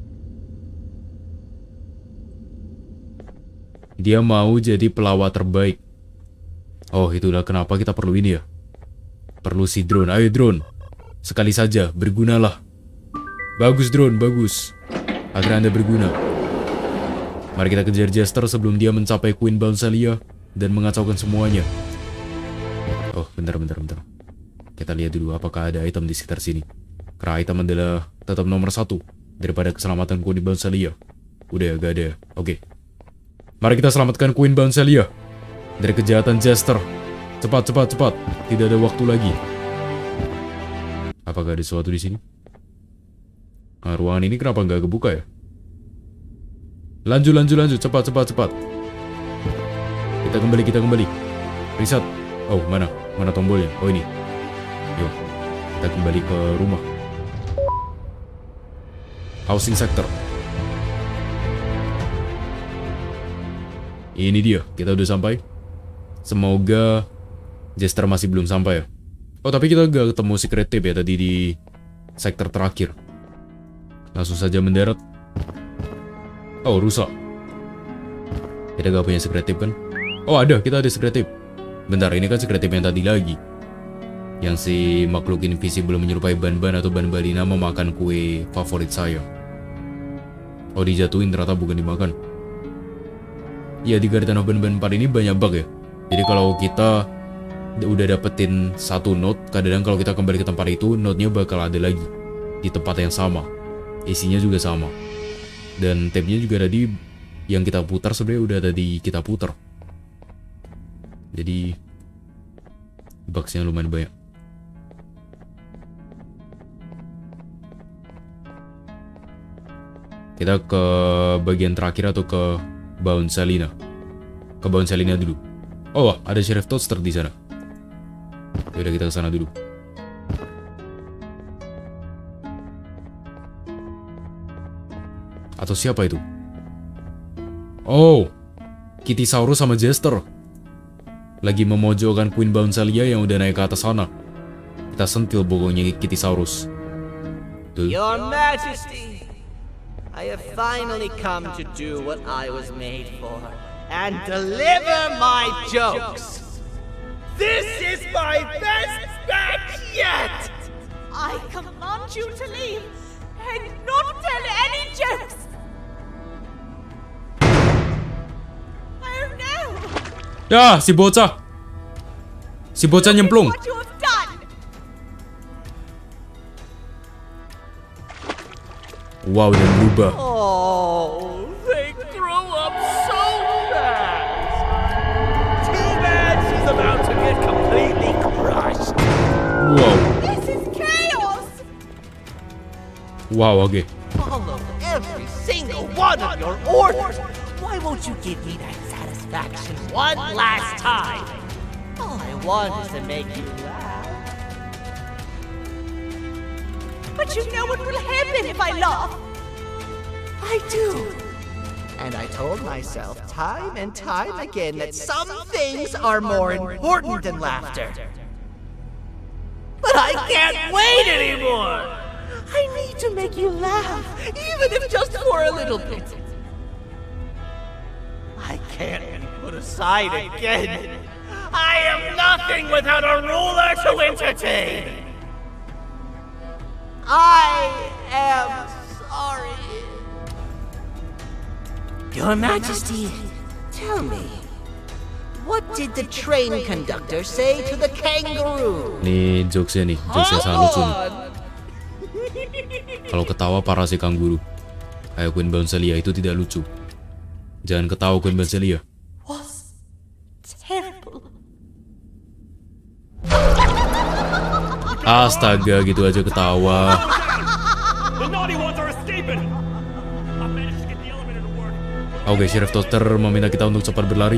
Dia mau jadi pelawak terbaik. Oh, itulah kenapa kita perlu ini ya. Perlu si drone. Ayo drone. Sekali saja, bergunalah. Bagus drone, bagus. Akhirnya Anda berguna. Mari kita kejar Jester sebelum dia mencapai Queen Bausalia dan mengacaukan semuanya. Oh, bentar, bentar, bentar. Kita lihat dulu apakah ada item di sekitar sini. Karena item adalah tetap nomor satu daripada keselamatan Queen Bausalia. Udah, gak ada. Oke. Mari kita selamatkan Queen Bausalia dari kejahatan Jester. Cepat, cepat, cepat. Tidak ada waktu lagi. Apakah ada sesuatu di sini? Nah, ruangan ini kenapa nggak kebuka ya? Lanjut, lanjut, lanjut. Cepat, cepat, cepat. Kita kembali, kita kembali. Reset. Oh, mana? Mana tombolnya? Oh, ini. Yuk, kita kembali ke rumah. Housing sector. Ini dia, kita udah sampai. Semoga Jester masih belum sampai ya. Oh, tapi kita gak ketemu secret tip ya tadi di sektor terakhir. Langsung saja mendarat. Oh, rusak. Kita gak punya secret tip kan? Oh, ada, kita ada secret tip. Bentar, ini kan secret tip yang tadi lagi. Yang si makhluk invisible menyerupai Ban-Ban atau Ban-Balina memakan kue favorit saya. Oh, dijatuhin ternyata bukan dimakan. Ya, di Garden of Ban-Ban empat ini banyak bug ya. Jadi kalau kita udah dapetin satu note, kadang-kadang kalau kita kembali ke tempat itu, note-nya bakal ada lagi di tempat yang sama. Isinya juga sama. Dan tab-nya juga tadi yang kita putar sebenarnya udah tadi kita putar. Jadi bugs-nya lumayan banyak. Kita ke bagian terakhir atau ke Bausalia. Ke Bausalia dulu. Oh, ada Sheriff Toadster di sana. Yaudah, kita ke sana dulu. Atau siapa itu? Oh, Kittysaurus sama Jester lagi memojokkan Queen Bausalia yang udah naik ke atas sana. Kita sentil bokongnya Kittysaurus. Tuh. Your Majesty, I have finally come to do what I was made for, and deliver my jokes. This is my best batch yet! I command you to leave and not tell any jokes! Oh no! Ya, si bocah! Si bocah nyemplung! What you have done! Wow, dan berubah. Oh, they grow up so fast. Too bad she's about to get completely crushed. Wow. This is chaos! Wow, oke. Okay. Follow every single one of your orders. Why won't you give me that satisfaction one last time? All I want is to make you laugh. But you know what will happen if I laugh. I do. And I told myself time and time again that some things are more important than laughter. But I can't wait anymore! I need to make you laugh, even if just for a little bit. I can't be put aside again. I am nothing without a ruler to entertain. I am sorry. Your Majesty, tell me, what did the train conductor say to the kangaroo? Nih jokesnya nih, jokesnya sangat lucu nih. Kalau ketawa parah si kanguru. Kayak Queen Bausalia itu tidak lucu. Jangan ketawa Queen Bausalia. Was terrible. Astaga, gitu aja ketawa. The naughty ones are escaping. I managed to get the elevator to work. Oke, Sheriff Toaster meminta kita untuk cepat berlari.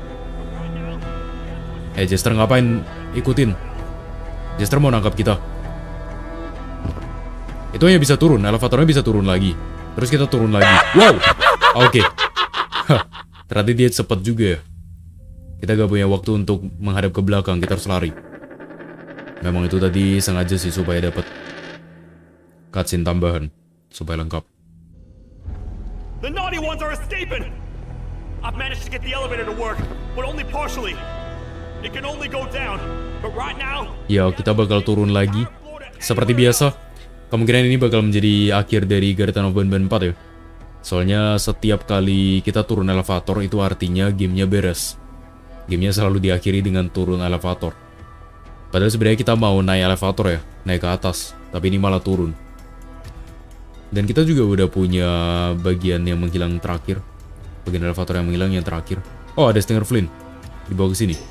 Eh, Jester ngapain? Ikutin. Jester mau nangkap kita. Itu hanya bisa turun, elevatornya bisa turun lagi. Terus kita turun lagi. Wow! Oke. Okay. Ternyata dia cepat juga ya. Kita gak punya waktu untuk menghadap ke belakang, kita harus lari. Memang itu tadi sengaja sih supaya dapat cutscene tambahan supaya lengkap. The naughty ones are escaping. I've managed to get the elevator to work, but only partially. It can only go down, but right now. Ya, kita bakal turun lagi. Seperti biasa, kemungkinan ini bakal menjadi akhir dari Garden of Banban empat ya. Soalnya setiap kali kita turun elevator itu artinya gamenya beres. Gamenya selalu diakhiri dengan turun elevator. Padahal sebenarnya kita mau naik elevator ya, naik ke atas, tapi ini malah turun. Dan kita juga udah punya bagian yang menghilang terakhir. Bagian elevator yang menghilang yang terakhir. Oh, ada Stinger Flynn. Dibawa ke sini.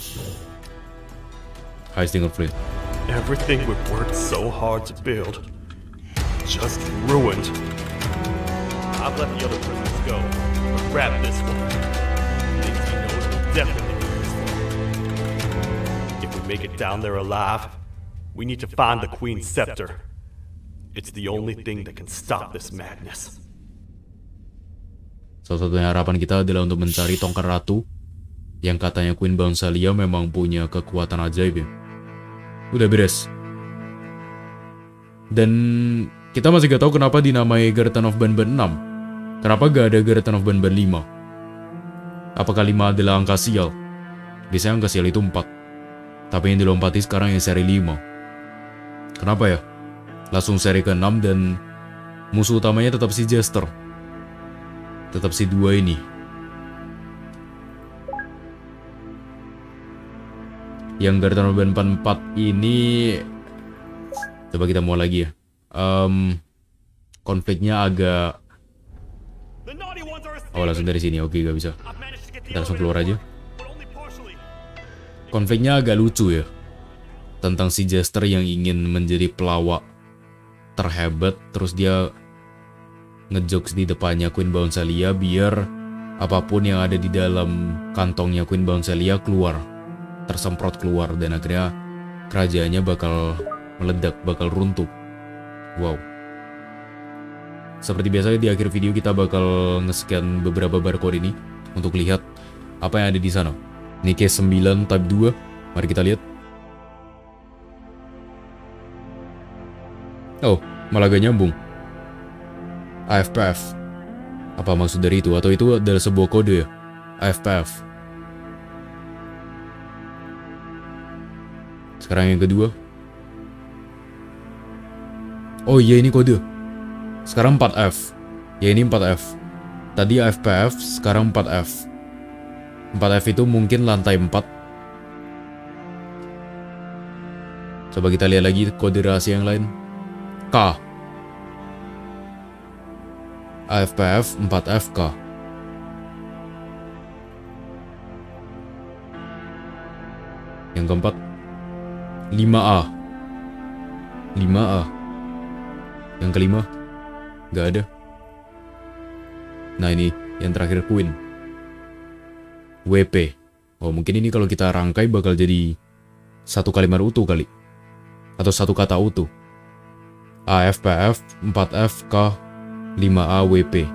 Hai Stinger Flynn. Everything we've worked so hard to build just ruined. I've let the other prisoners go, but grab this one. Things he knows will definitely be useful. If we make it down there alive, we need to find the Queen's scepter. It's the only thing that can stop this madness. Salah satunya harapan kita adalah untuk mencari tongkat ratu yang katanya Queen Bounsalia memang punya kekuatan ajaib ya. Udah beres. Dan kita masih gak tahu kenapa dinamai Garden of Banban enam. Kenapa gak ada Garden of Banban lima? Apakah lima adalah angka sial? Biasanya angka sial itu empat. Tapi yang dilompati sekarang yang seri lima. Kenapa ya? Langsung seri ke enam dan musuh utamanya tetap si Jester. Tetap si dua ini. Yang Garden of Banban empat ini, coba kita mau lagi ya. Um, konfliknya agak. Oh, langsung dari sini. Oke, gak bisa. Kita langsung keluar aja. Konfliknya agak lucu ya. Tentang si Jester yang ingin menjadi pelawak terhebat, terus dia ngejokes di depannya Queen Bounsalia biar apapun yang ada di dalam kantongnya Queen Bounsalia keluar, tersemprot keluar, dan akhirnya kerajaannya bakal meledak, bakal runtuh. Wow. Seperti biasa di akhir video kita bakal nge-scan beberapa barcode ini untuk lihat apa yang ada di sana. Ini case sembilan type dua. Mari kita lihat. Oh, malah gak nyambung. A F P F. Apa maksud dari itu? Atau itu adalah sebuah kode ya? A F P F. Sekarang yang kedua. Oh iya, ini kode. Sekarang empat F. Ya ini empat F. Tadi A F P F, sekarang empat F. empat F itu mungkin lantai empat. Coba kita lihat lagi kode rahasia yang lain. K. A F P F empat F K. Yang keempat lima A. lima A. Yang kelima gak ada. Nah ini yang terakhir Queen. W P. Oh mungkin ini kalau kita rangkai bakal jadi satu kalimat utuh kali. Atau satu kata utuh. A F P F empat F K lima A W P.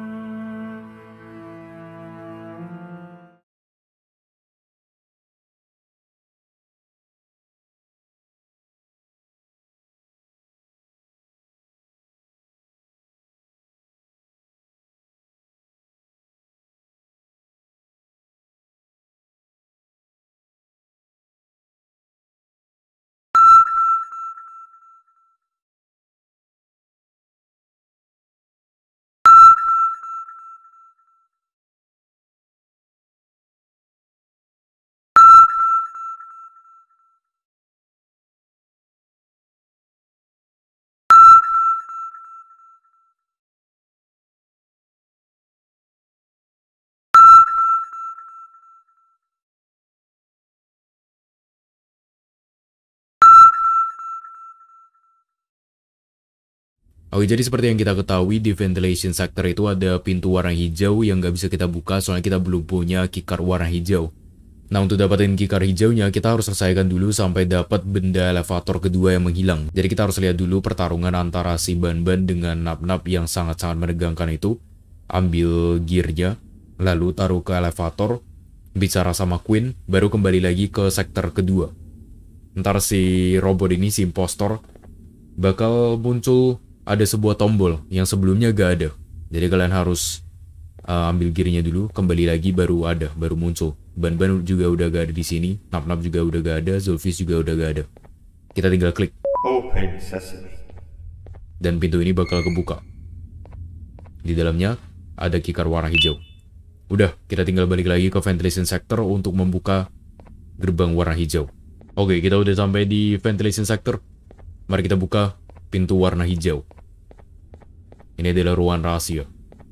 Oke, jadi seperti yang kita ketahui di ventilation sector itu ada pintu warna hijau yang nggak bisa kita buka soalnya kita belum punya keycard warna hijau. Nah, untuk dapetin keycard hijaunya kita harus selesaikan dulu sampai dapat benda elevator kedua yang menghilang. Jadi kita harus lihat dulu pertarungan antara si Banban dengan Nap-Nap yang sangat-sangat menegangkan itu. ambil gearnya, lalu taruh ke elevator, bicara sama Queen, baru kembali lagi ke sektor kedua. Ntar si robot ini, si impostor, bakal muncul ada sebuah tombol yang sebelumnya gak ada. Jadi kalian harus uh, ambil gearnya dulu, kembali lagi baru ada, baru muncul. Ban-ban juga udah gak ada di sini, Nap-Nap juga udah gak ada, Zulfis juga udah gak ada. Kita tinggal klik. Open sesame. Dan pintu ini bakal kebuka. Di dalamnya ada keycard warna hijau. Udah, kita tinggal balik lagi ke ventilation sector untuk membuka gerbang warna hijau. Oke, kita udah sampai di ventilation sector. Mari kita buka pintu warna hijau. Ini adalah ruangan rahasia.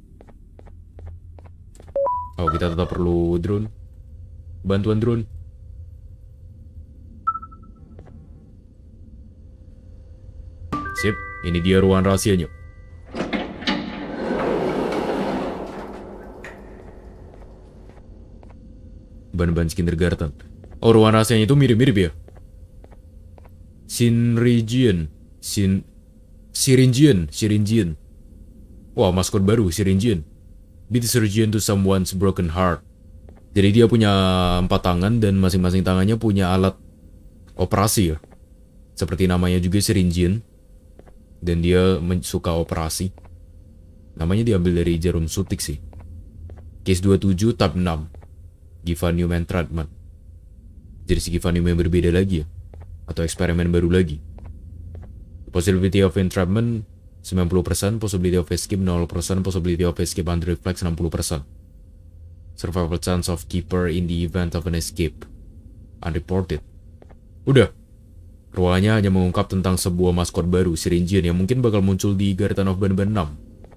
Oh, kita tetap perlu drone. Bantuan drone. Sip, ini dia ruangan rahasianya. Ban-ban kindergarten. Oh, ruangan rahasianya itu mirip-mirip ya. Sinrigian. Sin... Syringian. Syringian. Wah, maskot baru, Syringian. Beat surgeon to someone's broken heart. Jadi dia punya empat tangan dan masing-masing tangannya punya alat operasi ya. Seperti namanya juga Syringian. Dan dia suka operasi. Namanya diambil dari jarum suntik sih. Case dua puluh tujuh tab enam. Givanium entrapment. Jadi si Givanium yang berbeda lagi ya. Atau eksperimen baru lagi. Possibility of entrapment sembilan puluh persen, possibility of escape nol persen, possibility of escape under reflex enam puluh persen. Survival chance of keeper in the event of an escape. Unreported. Udah. Ruangannya hanya mengungkap tentang sebuah maskot baru, Syringian, yang mungkin bakal muncul di Garden of Banban enam.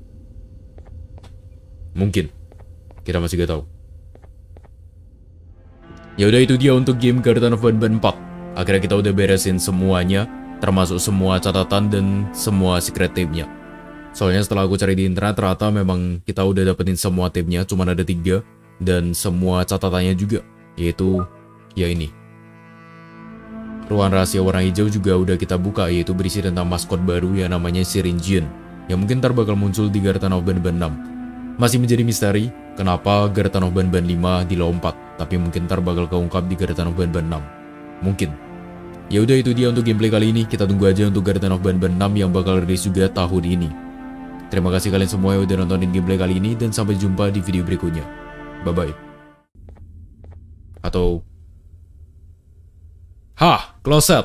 Mungkin. Kita masih gak tahu. Ya udah, itu dia untuk game Garden of Banban empat. Akhirnya kita udah beresin semuanya, termasuk semua catatan dan semua secret tape-nya. Soalnya setelah aku cari di internet, ternyata memang kita udah dapetin semua tape-nya, cuman ada tiga, dan semua catatannya juga, yaitu ya ini. Ruang rahasia warna hijau juga udah kita buka, yaitu berisi tentang maskot baru yang namanya Syringian, yang mungkin ntar bakal muncul di Garden of Banban enam. Masih menjadi misteri, kenapa Garden of Banban lima dilompat, tapi mungkin ntar bakal keungkap di Garden of Banban enam. Mungkin. Ya udah, itu dia untuk gameplay kali ini. Kita tunggu aja untuk Garden of Banban enam yang bakal rilis juga tahun ini. Terima kasih kalian semua yang udah nontonin gameplay kali ini, dan sampai jumpa di video berikutnya. Bye bye. Atau Hah, closet.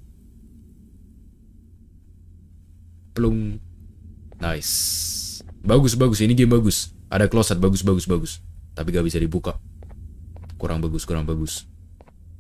Plung. Nice. Bagus, bagus. Ini game bagus. Ada closet, bagus, bagus, bagus. Tapi gak bisa dibuka. Kurang bagus, kurang bagus.